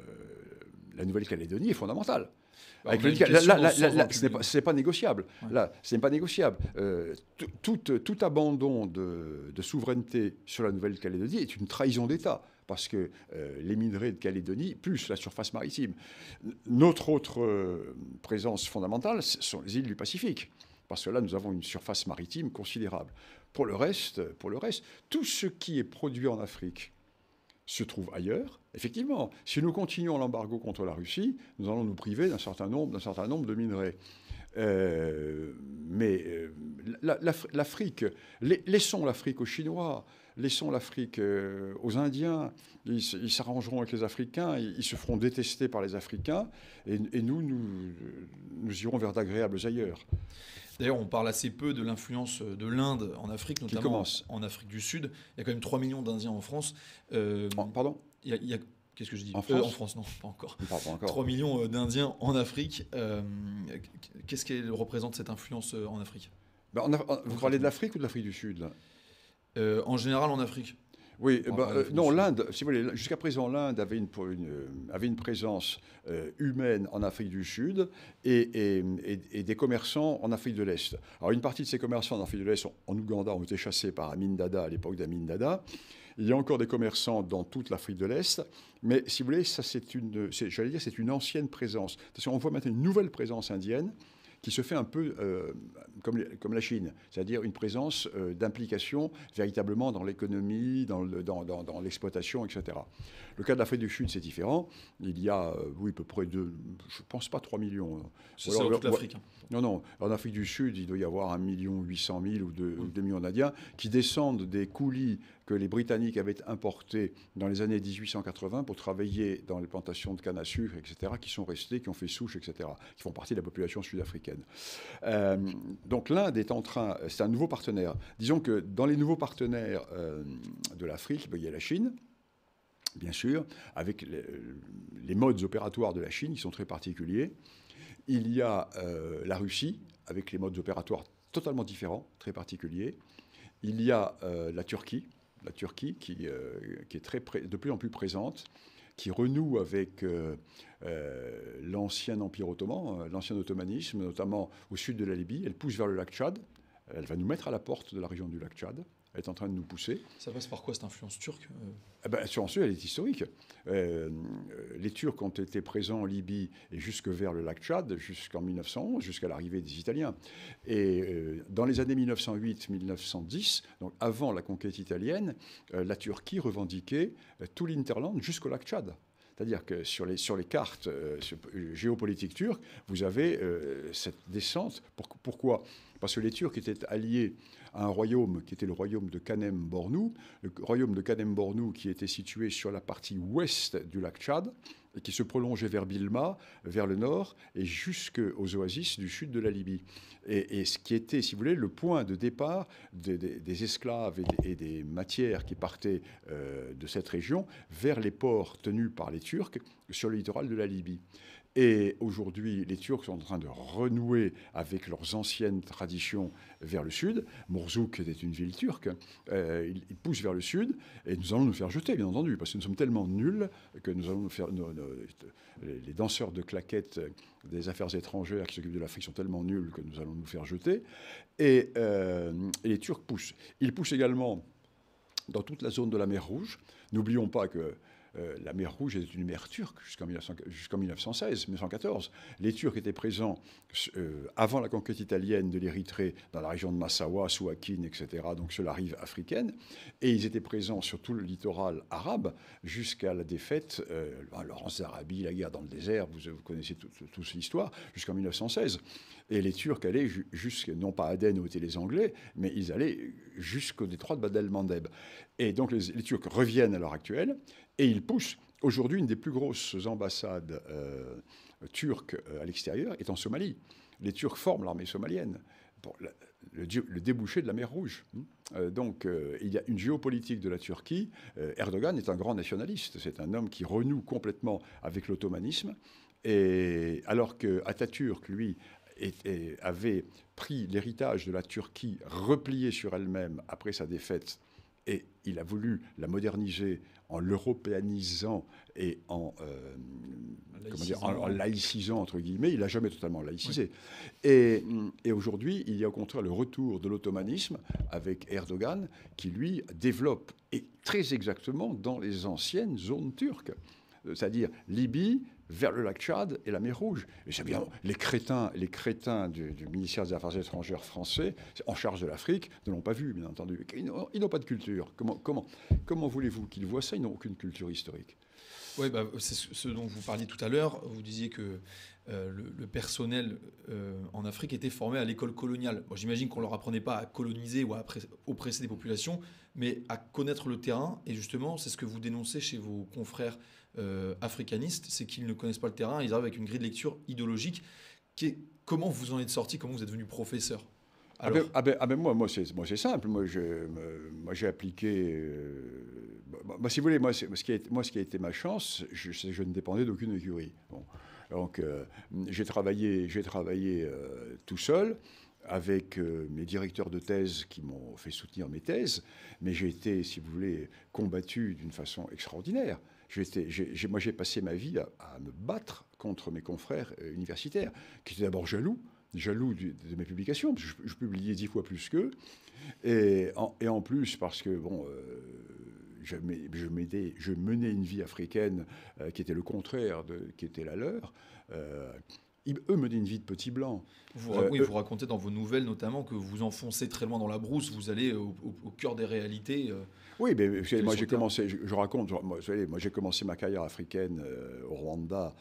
la Nouvelle-Calédonie est fondamentale. Bah, Avec le, là, là, là, là, là, ce n'est pas, pas négociable. Ouais. Là, ce n'est pas négociable. Euh, tout, tout abandon de, de souveraineté sur la Nouvelle-Calédonie est une trahison d'État. parce que euh, les minerais de Calédonie, plus la surface maritime. Notre autre euh, présence fondamentale, ce sont les îles du Pacifique, parce que là, nous avons une surface maritime considérable. Pour le reste, pour le reste, tout ce qui est produit en Afrique se trouve ailleurs. Effectivement, si nous continuons l'embargo contre la Russie, nous allons nous priver d'un certain nombre, d'un certain nombre de minerais. Euh, mais euh, la, la, l'Afrique, laissons l'Afrique aux Chinois, laissons l'Afrique euh, aux Indiens, ils, ils s'arrangeront avec les Africains, ils, ils se feront détester par les Africains, et, et nous, nous, nous irons vers d'agréables ailleurs. D'ailleurs, on parle assez peu de l'influence de l'Inde en Afrique, notamment en Afrique du Sud. Il y a quand même trois millions d'Indiens en France. Euh, oh, pardon il y a, il y a Qu'est-ce que je dis en France, euh, en France, non, pas encore. Pas, pas encore. trois millions d'Indiens en Afrique. Euh, qu'est-ce qu'elle représente cette influence en Afrique? ben, on a, Vous parlez de l'Afrique ou de l'Afrique du Sud là euh, En général, en Afrique. Oui, ben, euh, non, l'Inde, si vous voulez, jusqu'à présent, l'Inde avait une, une, avait une présence euh, humaine en Afrique du Sud et, et, et, et des commerçants en Afrique de l'Est. Alors, une partie de ces commerçants en Afrique de l'Est, en Ouganda, ont été chassés par Amin Dada à l'époque d'Amin Dada. Il y a encore des commerçants dans toute l'Afrique de l'Est, mais si vous voulez, ça c'est une, c'est, j'allais dire, c'est une ancienne présence. Parce qu'on voit maintenant une nouvelle présence indienne qui se fait un peu euh, comme, comme la Chine, c'est-à-dire une présence euh, d'implication véritablement dans l'économie, dans, le, dans, dans, dans l'exploitation, et cetera. Le cas de l'Afrique du Sud, c'est différent. Il y a, euh, oui, à peu près deux, je ne pense pas trois millions. C'est ça, toute l'Afrique. Hein. Non, non. En Afrique du Sud, il doit y avoir un million huit cent mille ou deux, mmh. deux millions d'Indiens qui descendent des coulis que les Britanniques avaient importés dans les années dix-huit cent quatre-vingts pour travailler dans les plantations de canne à sucre, et cetera, qui sont restés, qui ont fait souche, et cetera, qui font partie de la population sud-africaine. Euh, donc l'Inde est en train, c'est un nouveau partenaire. Disons que dans les nouveaux partenaires euh, de l'Afrique, ben, il y a la Chine, bien sûr, avec les, les modes opératoires de la Chine qui sont très particuliers. Il y a euh, la Russie, avec les modes opératoires totalement différents, très particuliers. Il y a euh, la Turquie, la Turquie qui, euh, qui est très pré- de plus en plus présente, qui renoue avec euh, euh, l'ancien empire ottoman, euh, l'ancien ottomanisme, notamment au sud de la Libye. Elle pousse vers le lac Tchad. Elle va nous mettre à la porte de la région du lac Tchad. Elle est en train de nous pousser. Ça passe par quoi, cette influence turque? Eh ben, sur ensuite, elle est historique. Euh, les Turcs ont été présents en Libye et jusque vers le lac Tchad, jusqu'en mille neuf cent onze, jusqu'à l'arrivée des Italiens. Et euh, dans les années mille neuf cent huit mille neuf cent dix, donc avant la conquête italienne, euh, la Turquie revendiquait euh, tout l'Hinterland jusqu'au lac Tchad. C'est-à-dire que sur les, sur les cartes euh, géopolitiques turques, vous avez euh, cette descente. Pour, pourquoi ? Parce que les Turcs étaient alliés à un royaume qui était le royaume de Kanem-Bornou, le royaume de Kanem-Bornou qui était situé sur la partie ouest du lac Tchad et qui se prolongeait vers Bilma, vers le nord, et jusqu'aux oasis du sud de la Libye. Et, et ce qui était, si vous voulez, le point de départ des, des, des esclaves et des, et des matières qui partaient euh, de cette région vers les ports tenus par les Turcs sur le littoral de la Libye. Et aujourd'hui, les Turcs sont en train de renouer avec leurs anciennes traditions vers le sud. Mourzouk était une ville turque. Euh, ils, ils poussent vers le sud et nous allons nous faire jeter, bien entendu, parce que nous sommes tellement nuls que nous allons nous faire... Nos, nos, les danseurs de claquettes des affaires étrangères qui s'occupent de l'Afrique sont tellement nuls que nous allons nous faire jeter. Et, euh, et les Turcs poussent. Ils poussent également dans toute la zone de la mer Rouge. N'oublions pas que Euh, la mer Rouge était une mer turque jusqu'en, mille neuf cents, jusqu'en mille neuf cent seize, mille neuf cent quatorze. Les Turcs étaient présents euh, avant la conquête italienne de l'Érythrée, dans la région de Massawa, Souakin, et cetera, donc sur la rive africaine. Et ils étaient présents sur tout le littoral arabe jusqu'à la défaite, euh, Laurence d'Arabie, la guerre dans le désert, vous, vous connaissez toute l'histoire, jusqu'en mille neuf cent seize. Et les Turcs allaient jusqu'à, non pas à Aden où étaient les Anglais, mais ils allaient jusqu'au détroit de Bab el-Mandeb. Et donc les, les Turcs reviennent à l'heure actuelle et ils poussent. Aujourd'hui, une des plus grosses ambassades euh, turques à l'extérieur est en Somalie. Les Turcs forment l'armée somalienne pour la, le, le débouché de la mer Rouge. Euh, donc euh, il y a une géopolitique de la Turquie. Euh, Erdogan est un grand nationaliste. C'est un homme qui renoue complètement avec l'ottomanisme. Et alors que Atatürk, lui, Et, et avait pris l'héritage de la Turquie repliée sur elle-même après sa défaite Et il a voulu la moderniser en l'européanisant et en, euh, comment dire, en, en laïcisant, entre guillemets. Il n'a jamais totalement laïcisé. Oui. Et, et aujourd'hui, il y a au contraire le retour de l'ottomanisme avec Erdogan, qui, lui, développe, et très exactement dans les anciennes zones turques, c'est-à-dire Libye, vers le lac Tchad et la mer Rouge. Et c'est bien, les crétins, les crétins du, du ministère des Affaires étrangères français, en charge de l'Afrique, ne l'ont pas vu, bien entendu. Ils n'ont, ils n'ont pas de culture. Comment, comment, comment voulez-vous qu'ils voient ça? Ils n'ont aucune culture historique. Oui, bah, c'est ce dont vous parliez tout à l'heure. Vous disiez que euh, le, le personnel euh, en Afrique était formé à l'école coloniale. Bon, j'imagine qu'on ne leur apprenait pas à coloniser ou à oppresser des populations, mais à connaître le terrain. Et justement, c'est ce que vous dénoncez chez vos confrères euh, africanistes, c'est qu'ils ne connaissent pas le terrain. Ils arrivent avec une grille de lecture idéologique. Qui est, comment vous en êtes sorti? Comment vous êtes devenu professeur? Alors... ah, ben, ah, ben, ah ben moi, moi c'est moi, simple. Moi, je, moi, j'ai appliqué... Euh, moi, si vous voulez, moi, ce qui a été, moi, ce qui a été ma chance, je, je ne dépendais d'aucune écurie. Bon. Donc, euh, j'ai travaillé, j'ai travaillé euh, tout seul, avec euh, mes directeurs de thèse qui m'ont fait soutenir mes thèses, mais j'ai été, si vous voulez, combattu d'une façon extraordinaire. J'ai, j'ai, moi, j'ai passé ma vie à, à me battre contre mes confrères euh, universitaires, qui étaient d'abord jaloux, jaloux du, de mes publications, parce que je, je publiais dix fois plus qu'eux, et en, et en plus parce que, bon, euh, je, je, m'aidais, je menais une vie africaine euh, qui était le contraire de qui était la leur. Euh, Ils, eux menaient une vie de petit blanc. Vous, euh, oui, eux, vous racontez dans vos nouvelles notamment que vous enfoncez très loin dans la brousse, vous allez au, au, au cœur des réalités. Euh, oui, mais vous savez, moi j'ai commencé, je, je raconte, moi, vous savez, moi j'ai commencé ma carrière africaine euh, au Rwanda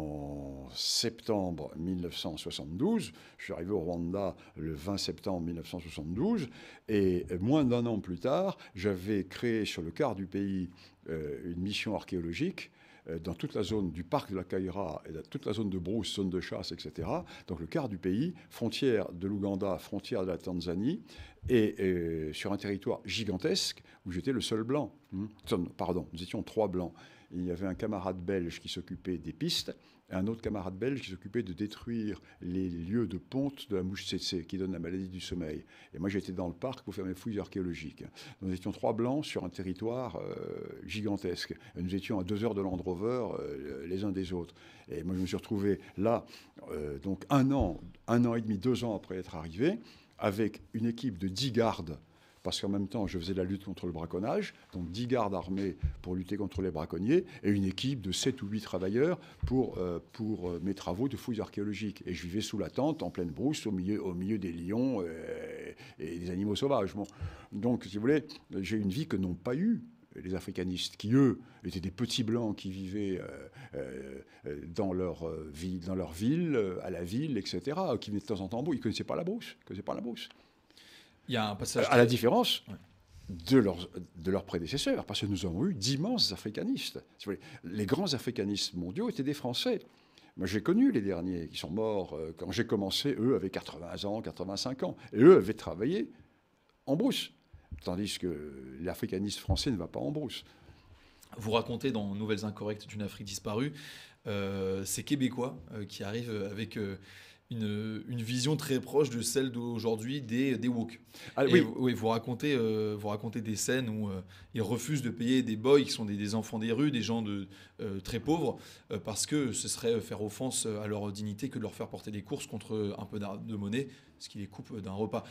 en septembre mille neuf cent soixante-douze. Je suis arrivé au Rwanda le vingt septembre mille neuf cent soixante-douze, et moins d'un an plus tard, j'avais créé sur le quart du pays euh, une mission archéologique dans toute la zone du parc de la Kayira et dans toute la zone de brousse, zone de chasse, et cetera. Donc le quart du pays, frontière de l'Ouganda, frontière de la Tanzanie, et euh, sur un territoire gigantesque où j'étais le seul blanc. Hum, pardon, nous étions trois blancs. Il y avait un camarade belge qui s'occupait des pistes, et un autre camarade belge qui s'occupait de détruire les lieux de ponte de la mouche tsetse, qui donne la maladie du sommeil. Et moi, j'étais dans le parc pour faire mes fouilles archéologiques. Nous étions trois blancs sur un territoire euh, gigantesque. Et nous étions à deux heures de Land Rover, euh, les uns des autres. Et moi, je me suis retrouvé là, euh, donc un an, un an et demi, deux ans après être arrivé, avec une équipe de dix gardes, parce qu'en même temps, je faisais la lutte contre le braconnage, donc dix gardes armés pour lutter contre les braconniers, et une équipe de sept ou huit travailleurs pour, euh, pour mes travaux de fouilles archéologiques. Et je vivais sous la tente, en pleine brousse, au milieu, au milieu des lions et, et des animaux sauvages. Bon. Donc, si vous voulez, j'ai une vie que n'ont pas eue les africanistes, qui, eux, étaient des petits blancs qui vivaient euh, euh, dans, leur, euh, vie, dans leur ville, euh, à la ville, et cetera, qui venaient de temps en temps en brousse. Ils ne connaissaient pas la brousse. Ils connaissaient pas la brousse. Il y a un passage à la différence ouais. de, leurs, de leurs prédécesseurs, parce que nous avons eu d'immenses africanistes. Si vous voulez, les grands africanistes mondiaux étaient des Français. Moi, j'ai connu les derniers qui sont morts euh, quand j'ai commencé. Eux avaient quatre-vingts ans, quatre-vingt-cinq ans. Et eux avaient travaillé en brousse. Tandis que l'africaniste français ne va pas en brousse. Vous racontez dans Nouvelles Incorrectes d'une Afrique disparue euh, ces Québécois euh, qui arrivent avec... Euh, Une, une vision très proche de celle d'aujourd'hui des, des woke. Ah, oui. Vous, oui, vous, racontez, euh, vous racontez des scènes où euh, ils refusent de payer des boys qui sont des, des enfants des rues, des gens de, euh, très pauvres, euh, parce que ce serait faire offense à leur dignité que de leur faire porter des courses contre un peu de monnaie, ce qui les coupe d'un repas.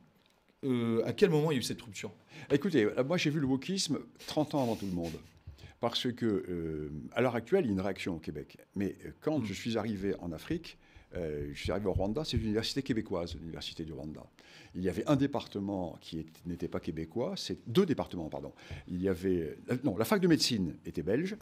Euh, à quel moment il y a eu cette rupture? Écoutez, moi j'ai vu le wokisme trente ans avant tout le monde. Parce que, euh, à l'heure actuelle, il y a une réaction au Québec. Mais quand mmh. je suis arrivé en Afrique, Euh, je suis arrivé au Rwanda, c'est l'université québécoise, l'université du Rwanda. Il y avait un département qui n'était pas québécois, c'est deux départements, pardon. Il y avait, non, la fac de médecine était belge,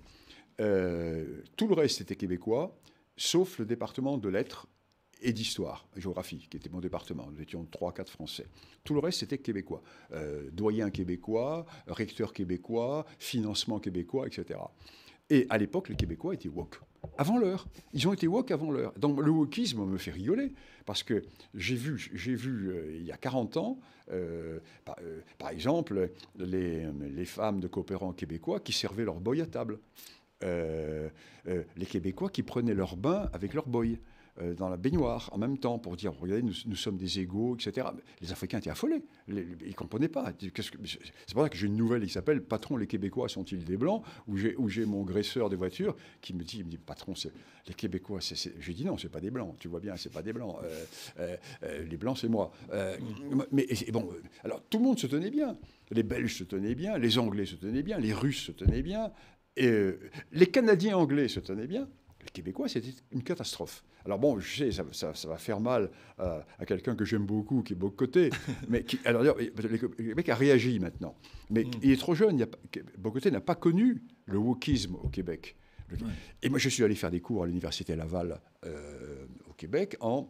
euh, tout le reste était québécois, sauf le département de lettres et d'histoire, géographie, qui était mon département. Nous étions trois, quatre Français. Tout le reste, c'était québécois. Euh, doyen québécois, recteur québécois, financement québécois, et cetera. Et à l'époque, les Québécois étaient woke. Avant l'heure. Ils ont été woke avant l'heure. Donc le wokisme me fait rigoler, parce que j'ai vu, j'ai vu euh, il y a quarante ans, euh, par, euh, par exemple, les, les femmes de coopérants québécois qui servaient leur boy à table. Euh, euh, les Québécois qui prenaient leur bain avec leur boy. euh, dans la baignoire en même temps pour dire, regardez, nous, nous sommes des égaux, et cetera. Les Africains étaient affolés. Les, les, ils ne comprenaient pas. Qu'est-ce que, c'est pour ça que j'ai une nouvelle qui s'appelle « Patron, les Québécois sont-ils des Blancs ?» où j'ai, où j'ai mon graisseur des voitures qui me dit, il me dit patron, c'est, les Québécois, c'est, c'est... J'ai dit non, c'est pas des Blancs. Tu vois bien, c'est pas des Blancs. Euh, euh, euh, les Blancs, c'est moi. Euh, mais et, bon, alors tout le monde se tenait bien. Les Belges se tenaient bien, les Anglais se tenaient bien, les Russes se tenaient bien, et, euh, les Canadiens anglais se tenaient bien. Les Québécois, c'était une catastrophe. Alors bon, je sais, ça, ça, ça va faire mal à, à quelqu'un que j'aime beaucoup, qui est Bock-Côté, mais qui, alors, le Québec a réagi maintenant. Mais mm. il est trop jeune. Bock-Côté n'a pas connu le wokisme au Québec. Le, ouais. Et moi, je suis allé faire des cours à l'Université Laval euh, au Québec en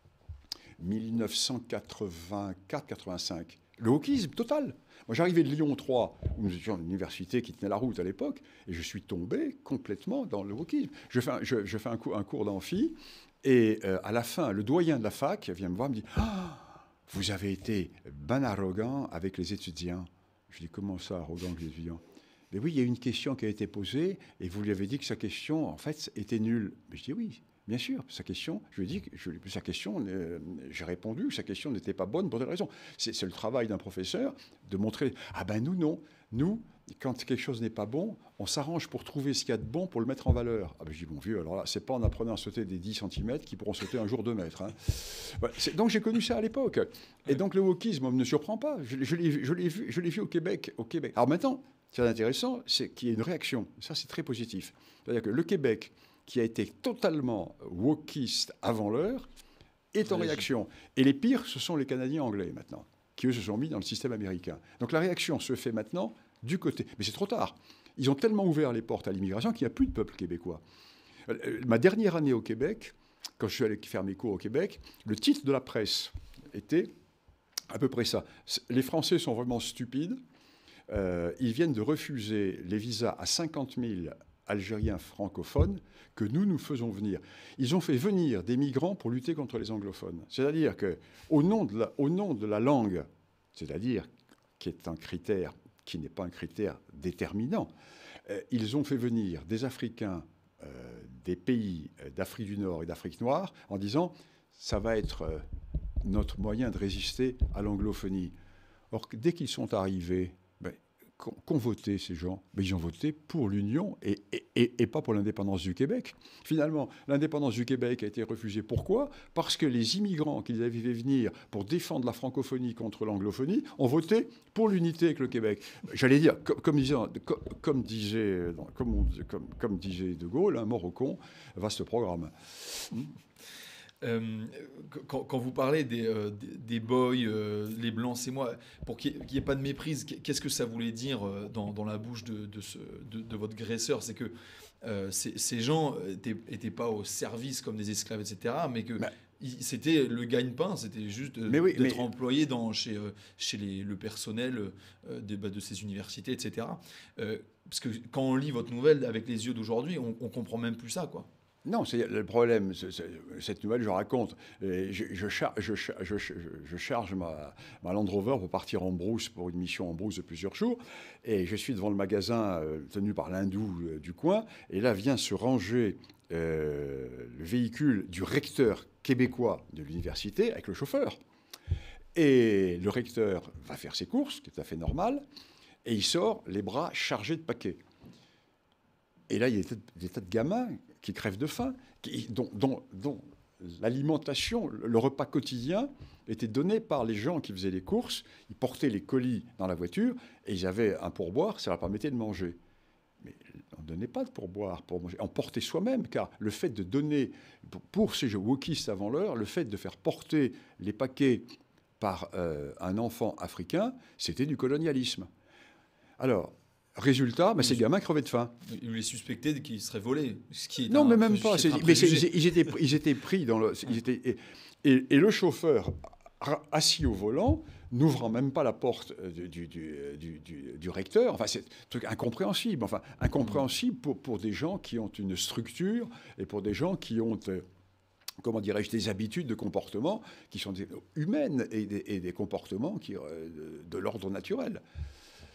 mille neuf cent quatre-vingt-quatre quatre-vingt-cinq. Le wokisme total. Moi, j'arrivais de Lyon trois, où nous étions une université qui tenait la route à l'époque, et je suis tombé complètement dans le wokisme. Je fais un, je, je fais un cours, un cours d'amphi, et euh, à la fin, le doyen de la fac vient me voir et me dit ah, « Vous avez été ben arrogant avec les étudiants. » Je dis « Comment ça, arrogant avec les étudiants ?» « Mais oui, il y a une question qui a été posée, et vous lui avez dit que sa question, en fait, était nulle. » Mais je dis « Oui. » Bien sûr, sa question, je lui ai dit, je, sa question, euh, j'ai répondu que sa question n'était pas bonne pour telle raison. C'est, c'est le travail d'un professeur de montrer, ah ben nous non, nous, quand quelque chose n'est pas bon, on s'arrange pour trouver ce qu'il y a de bon pour le mettre en valeur. Ah ben je dis, bon vieux, alors là, c'est pas en apprenant à sauter des dix centimètres qu'ils pourront sauter un jour deux mètres. Hein. Voilà, c'est, donc j'ai connu ça à l'époque. Et donc le wokisme ne me surprend pas. Je, je, l'ai, je, l'ai vu, je l'ai vu au Québec, au Québec. Alors maintenant, ce qui est intéressant, c'est qu'il y ait une réaction. Ça, c'est très positif. C'est-à-dire que le Québec, qui a été totalement wokiste avant l'heure, est en réaction. Et les pires, ce sont les Canadiens anglais, maintenant, qui, eux, se sont mis dans le système américain. Donc la réaction se fait maintenant du côté... Mais c'est trop tard. Ils ont tellement ouvert les portes à l'immigration qu'il n'y a plus de peuple québécois. Ma dernière année au Québec, quand je suis allé faire mes cours au Québec, le titre de la presse était à peu près ça. Les Français sont vraiment stupides. Euh, ils viennent de refuser les visas à cinquante mille Algériens francophones que nous, nous faisons venir. Ils ont fait venir des migrants pour lutter contre les anglophones. C'est-à-dire qu'au nom de la, au nom de la langue, c'est-à-dire qui est un critère qui n'est pas un critère déterminant, euh, ils ont fait venir des Africains euh, des pays d'Afrique du Nord et d'Afrique noire en disant « ça va être euh, notre moyen de résister à l'anglophonie ». Or, dès qu'ils sont arrivés, ben, qu'ont voté ces gens? Mais ils ont voté pour l'Union et, et, et pas pour l'indépendance du Québec. Finalement, l'indépendance du Québec a été refusée. Pourquoi? Parce que les immigrants qu'ils avaient fait venir pour défendre la francophonie contre l'anglophonie ont voté pour l'unité avec le Québec. J'allais dire, comme, comme, disait, comme, comme, disait, comme, on, comme, comme disait De Gaulle, un mort au con, vaste programme. Mmh. Euh, quand, quand vous parlez des, euh, des, des boys, euh, les blancs, c'est moi, pour qu'il n'y ait pas de méprise, qu'est-ce que ça voulait dire dans, dans la bouche de, de, ce, de, de votre graisseur? C'est que euh, ces, ces gens n'étaient pas au service comme des esclaves, et cetera, mais que bah, il, c'était le gagne-pain, c'était juste oui, d'être mais... employé dans, chez, chez les, le personnel euh, de, bah, de ces universités, et cetera. Euh, parce que quand on lit votre nouvelle avec les yeux d'aujourd'hui, on ne comprend même plus ça, quoi. Non, c'est le problème. C'est, c'est, cette nouvelle, je raconte. Je, je, char, je, je, je, je charge ma, ma Land Rover pour partir en brousse, pour une mission en brousse de plusieurs jours. Et je suis devant le magasin euh, tenu par l'hindou euh, du coin. Et là vient se ranger euh, le véhicule du recteur québécois de l'université avec le chauffeur. Et le recteur va faire ses courses, ce qui est tout à fait normal. Et il sort les bras chargés de paquets. Et là, il y a des tas de, des tas de gamins qui crèvent de faim, qui, dont, dont, dont l'alimentation, le repas quotidien était donné par les gens qui faisaient les courses. Ils portaient les colis dans la voiture et ils avaient un pourboire, ça leur permettait de manger. Mais on ne donnait pas de pourboire pour manger. On portait soi-même, car le fait de donner, pour ces wokistes avant l'heure, le fait de faire porter les paquets par euh, un enfant africain, c'était du colonialisme. Alors, résultat, bah, ces gamins crevaient de faim. Ils les suspectaient qu'ils seraient volés. Ce qui est non, un, mais même pas. C'est, mais c'est, ils, étaient, ils étaient pris dans le... Ils étaient, et, et, et le chauffeur, assis au volant, n'ouvrant même pas la porte du, du, du, du, du recteur. Enfin, c'est un truc incompréhensible. Enfin, incompréhensible pour, pour des gens qui ont une structure et pour des gens qui ont... comment dirais-je, des habitudes de comportement qui sont des, humaines et des, et des comportements qui, euh, de, de l'ordre naturel.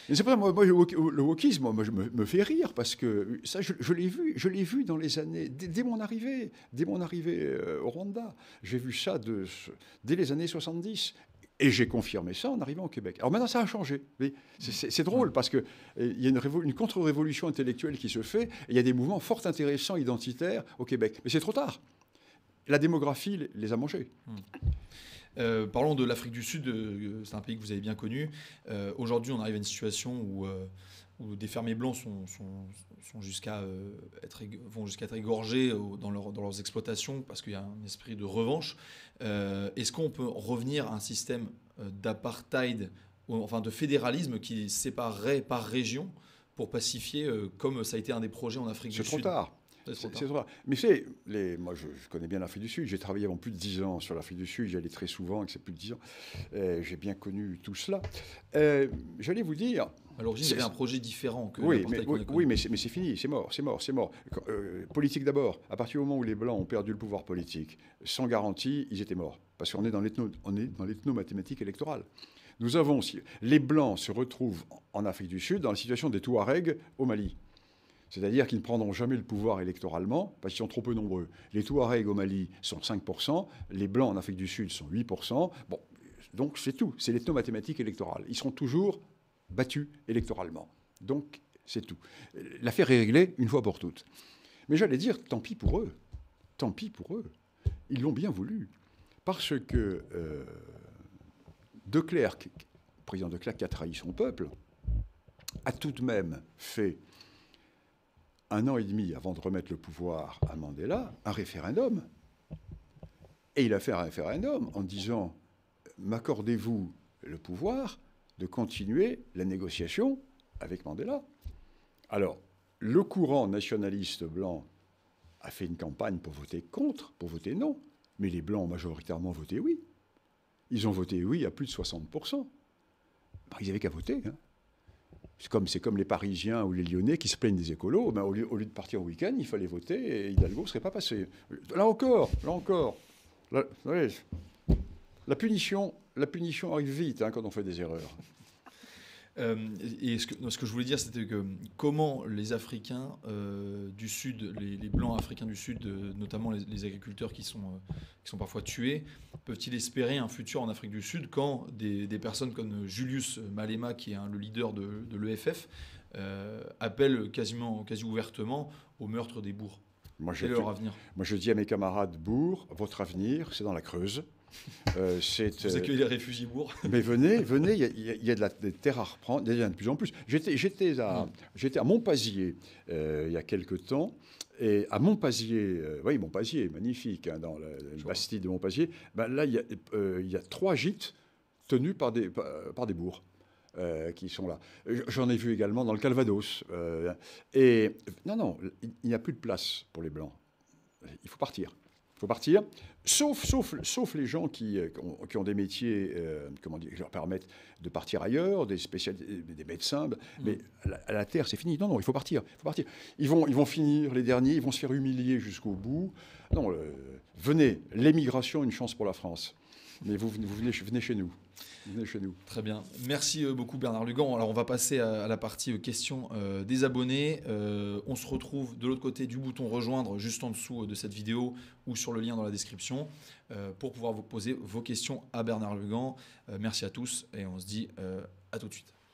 Mais c'est pas moi, moi, le wok- le wokisme, moi, moi, je me, me fait rire parce que ça, je, je l'ai vu, je l'ai vu dans les années, dès, dès mon arrivée, dès mon arrivée euh, au Rwanda. J'ai vu ça de, dès les années soixante-dix. Et j'ai confirmé ça en arrivant au Québec. Alors maintenant, ça a changé. Mais c'est- c'est c'est drôle parce qu'il y a une, révo- une contre-révolution intellectuelle qui se fait. Et il y a des mouvements fort intéressants, identitaires au Québec. Mais c'est trop tard. La démographie les- les a mangés. Euh, parlons de l'Afrique du Sud, euh, c'est un pays que vous avez bien connu. Euh, Aujourd'hui, on arrive à une situation où, euh, où des fermiers blancs sont, sont, sont jusqu'à euh, être, ég- vont jusqu'à être égorgés au- dans, leur- dans leurs exploitations parce qu'il y a un esprit de revanche. Euh, Est-ce qu'on peut revenir à un système euh, d'apartheid, ou, enfin de fédéralisme qui séparerait par région pour pacifier, euh, comme ça a été un des projets en Afrique du C'est trop Sud? tard. C'est trop C'est tard. c'est trop tard. Mais c'est, les, moi, je, je connais bien l'Afrique du Sud. J'ai travaillé avant plus de dix ans sur l'Afrique du Sud. J'y allais très souvent, et que c'est plus de dix ans. Euh, J'ai bien connu tout cela. Euh, J'allais vous dire. À l'origine, il y c'est- avait un projet différent que Oui, l'apartheid mais, qu'on oui, a connu. oui, mais c'est mais c'est fini, c'est mort, c'est mort, c'est mort. Quand- euh, politique d'abord. À partir du moment où les Blancs ont perdu le pouvoir politique, sans garantie, ils étaient morts. Parce qu'on est dans l'ethno- on est dans l'ethnomathématique électorale. Nous avons, si- les Blancs se retrouvent en Afrique du Sud dans la situation des Touaregs au Mali. C'est-à-dire qu'ils ne prendront jamais le pouvoir électoralement parce qu'ils sont trop peu nombreux. Les Touaregs au Mali sont cinq pour cent, les Blancs en Afrique du Sud sont huit pour cent. Bon, donc c'est tout, c'est l'ethnomathématique électorale. Ils seront toujours battus électoralement. Donc c'est tout. L'affaire est réglée une fois pour toutes. Mais j'allais dire, tant pis pour eux. Tant pis pour eux. Ils l'ont bien voulu. Parce que euh, De Klerk, le président De Klerk qui a trahi son peuple, a tout de même fait, un an et demi avant de remettre le pouvoir à Mandela, un référendum. Et il a fait un référendum en disant, m'accordez-vous le pouvoir de continuer la négociation avec Mandela? Alors, le courant nationaliste blanc a fait une campagne pour voter contre, pour voter non, mais les Blancs ont majoritairement voté oui. Ils ont voté oui à plus de soixante pour cent. Ben, ils n'avaient qu'à voter. Hein. C'est comme, c'est comme les Parisiens ou les Lyonnais qui se plaignent des écolos. Ben, au, lieu, au lieu de partir en week-end, il fallait voter et Hidalgo ne serait pas passé. Là encore, là encore. Là, ouais, la, punition, la punition arrive vite hein, quand on fait des erreurs. Euh, et ce que, ce que je voulais dire, c'était que comment les Africains euh, du Sud, les, les Blancs africains du Sud, euh, notamment les, les agriculteurs qui sont, euh, qui sont parfois tués, peuvent-ils espérer un futur en Afrique du Sud quand des, des personnes comme Julius Malema, qui est hein, le leader de, de l'E F F, euh, appellent quasiment, quasi ouvertement au meurtre des bourgs? Moi, Quel est leur avenir? Moi, je dis à mes camarades bourgs, votre avenir, c'est dans la Creuse. Euh, Vous accueillez les réfugiés bourgs? Mais venez, venez, il y, y, y a de la, des terres à reprendre, il y en a de plus en plus. J'étais, j'étais, à, j'étais à Montpazier euh, il y a quelque temps, et à Montpazier, euh, oui, Montpazier, magnifique, hein, dans la, la Bastide de Montpazier, ben là, il y, euh, y a trois gîtes tenus par des, par, par des bourgs. Euh, qui sont là. J'en ai vu également dans le Calvados. Euh, et non, non, il n'y a plus de place pour les Blancs. Il faut partir. Il faut partir, sauf, sauf, sauf les gens qui, euh, qui ont des métiers euh, comment dire, qui leur permettent de partir ailleurs, des spécialistes, des médecins. Mmh. Mais à la, à la terre, c'est fini. Non, non, il faut partir. Il faut partir. Ils vont, ils vont finir les derniers, ils vont se faire humilier jusqu'au bout. Non, euh, venez, l'émigration, une chance pour la France. Mais vous, vous venez, venez chez nous. Venez chez nous. Très bien. Merci beaucoup Bernard Lugan. Alors on va passer à la partie questions euh, des abonnés. Euh, on se retrouve de l'autre côté du bouton rejoindre juste en dessous de cette vidéo ou sur le lien dans la description euh, pour pouvoir vous poser vos questions à Bernard Lugan. Euh, merci à tous et on se dit euh, à tout de suite.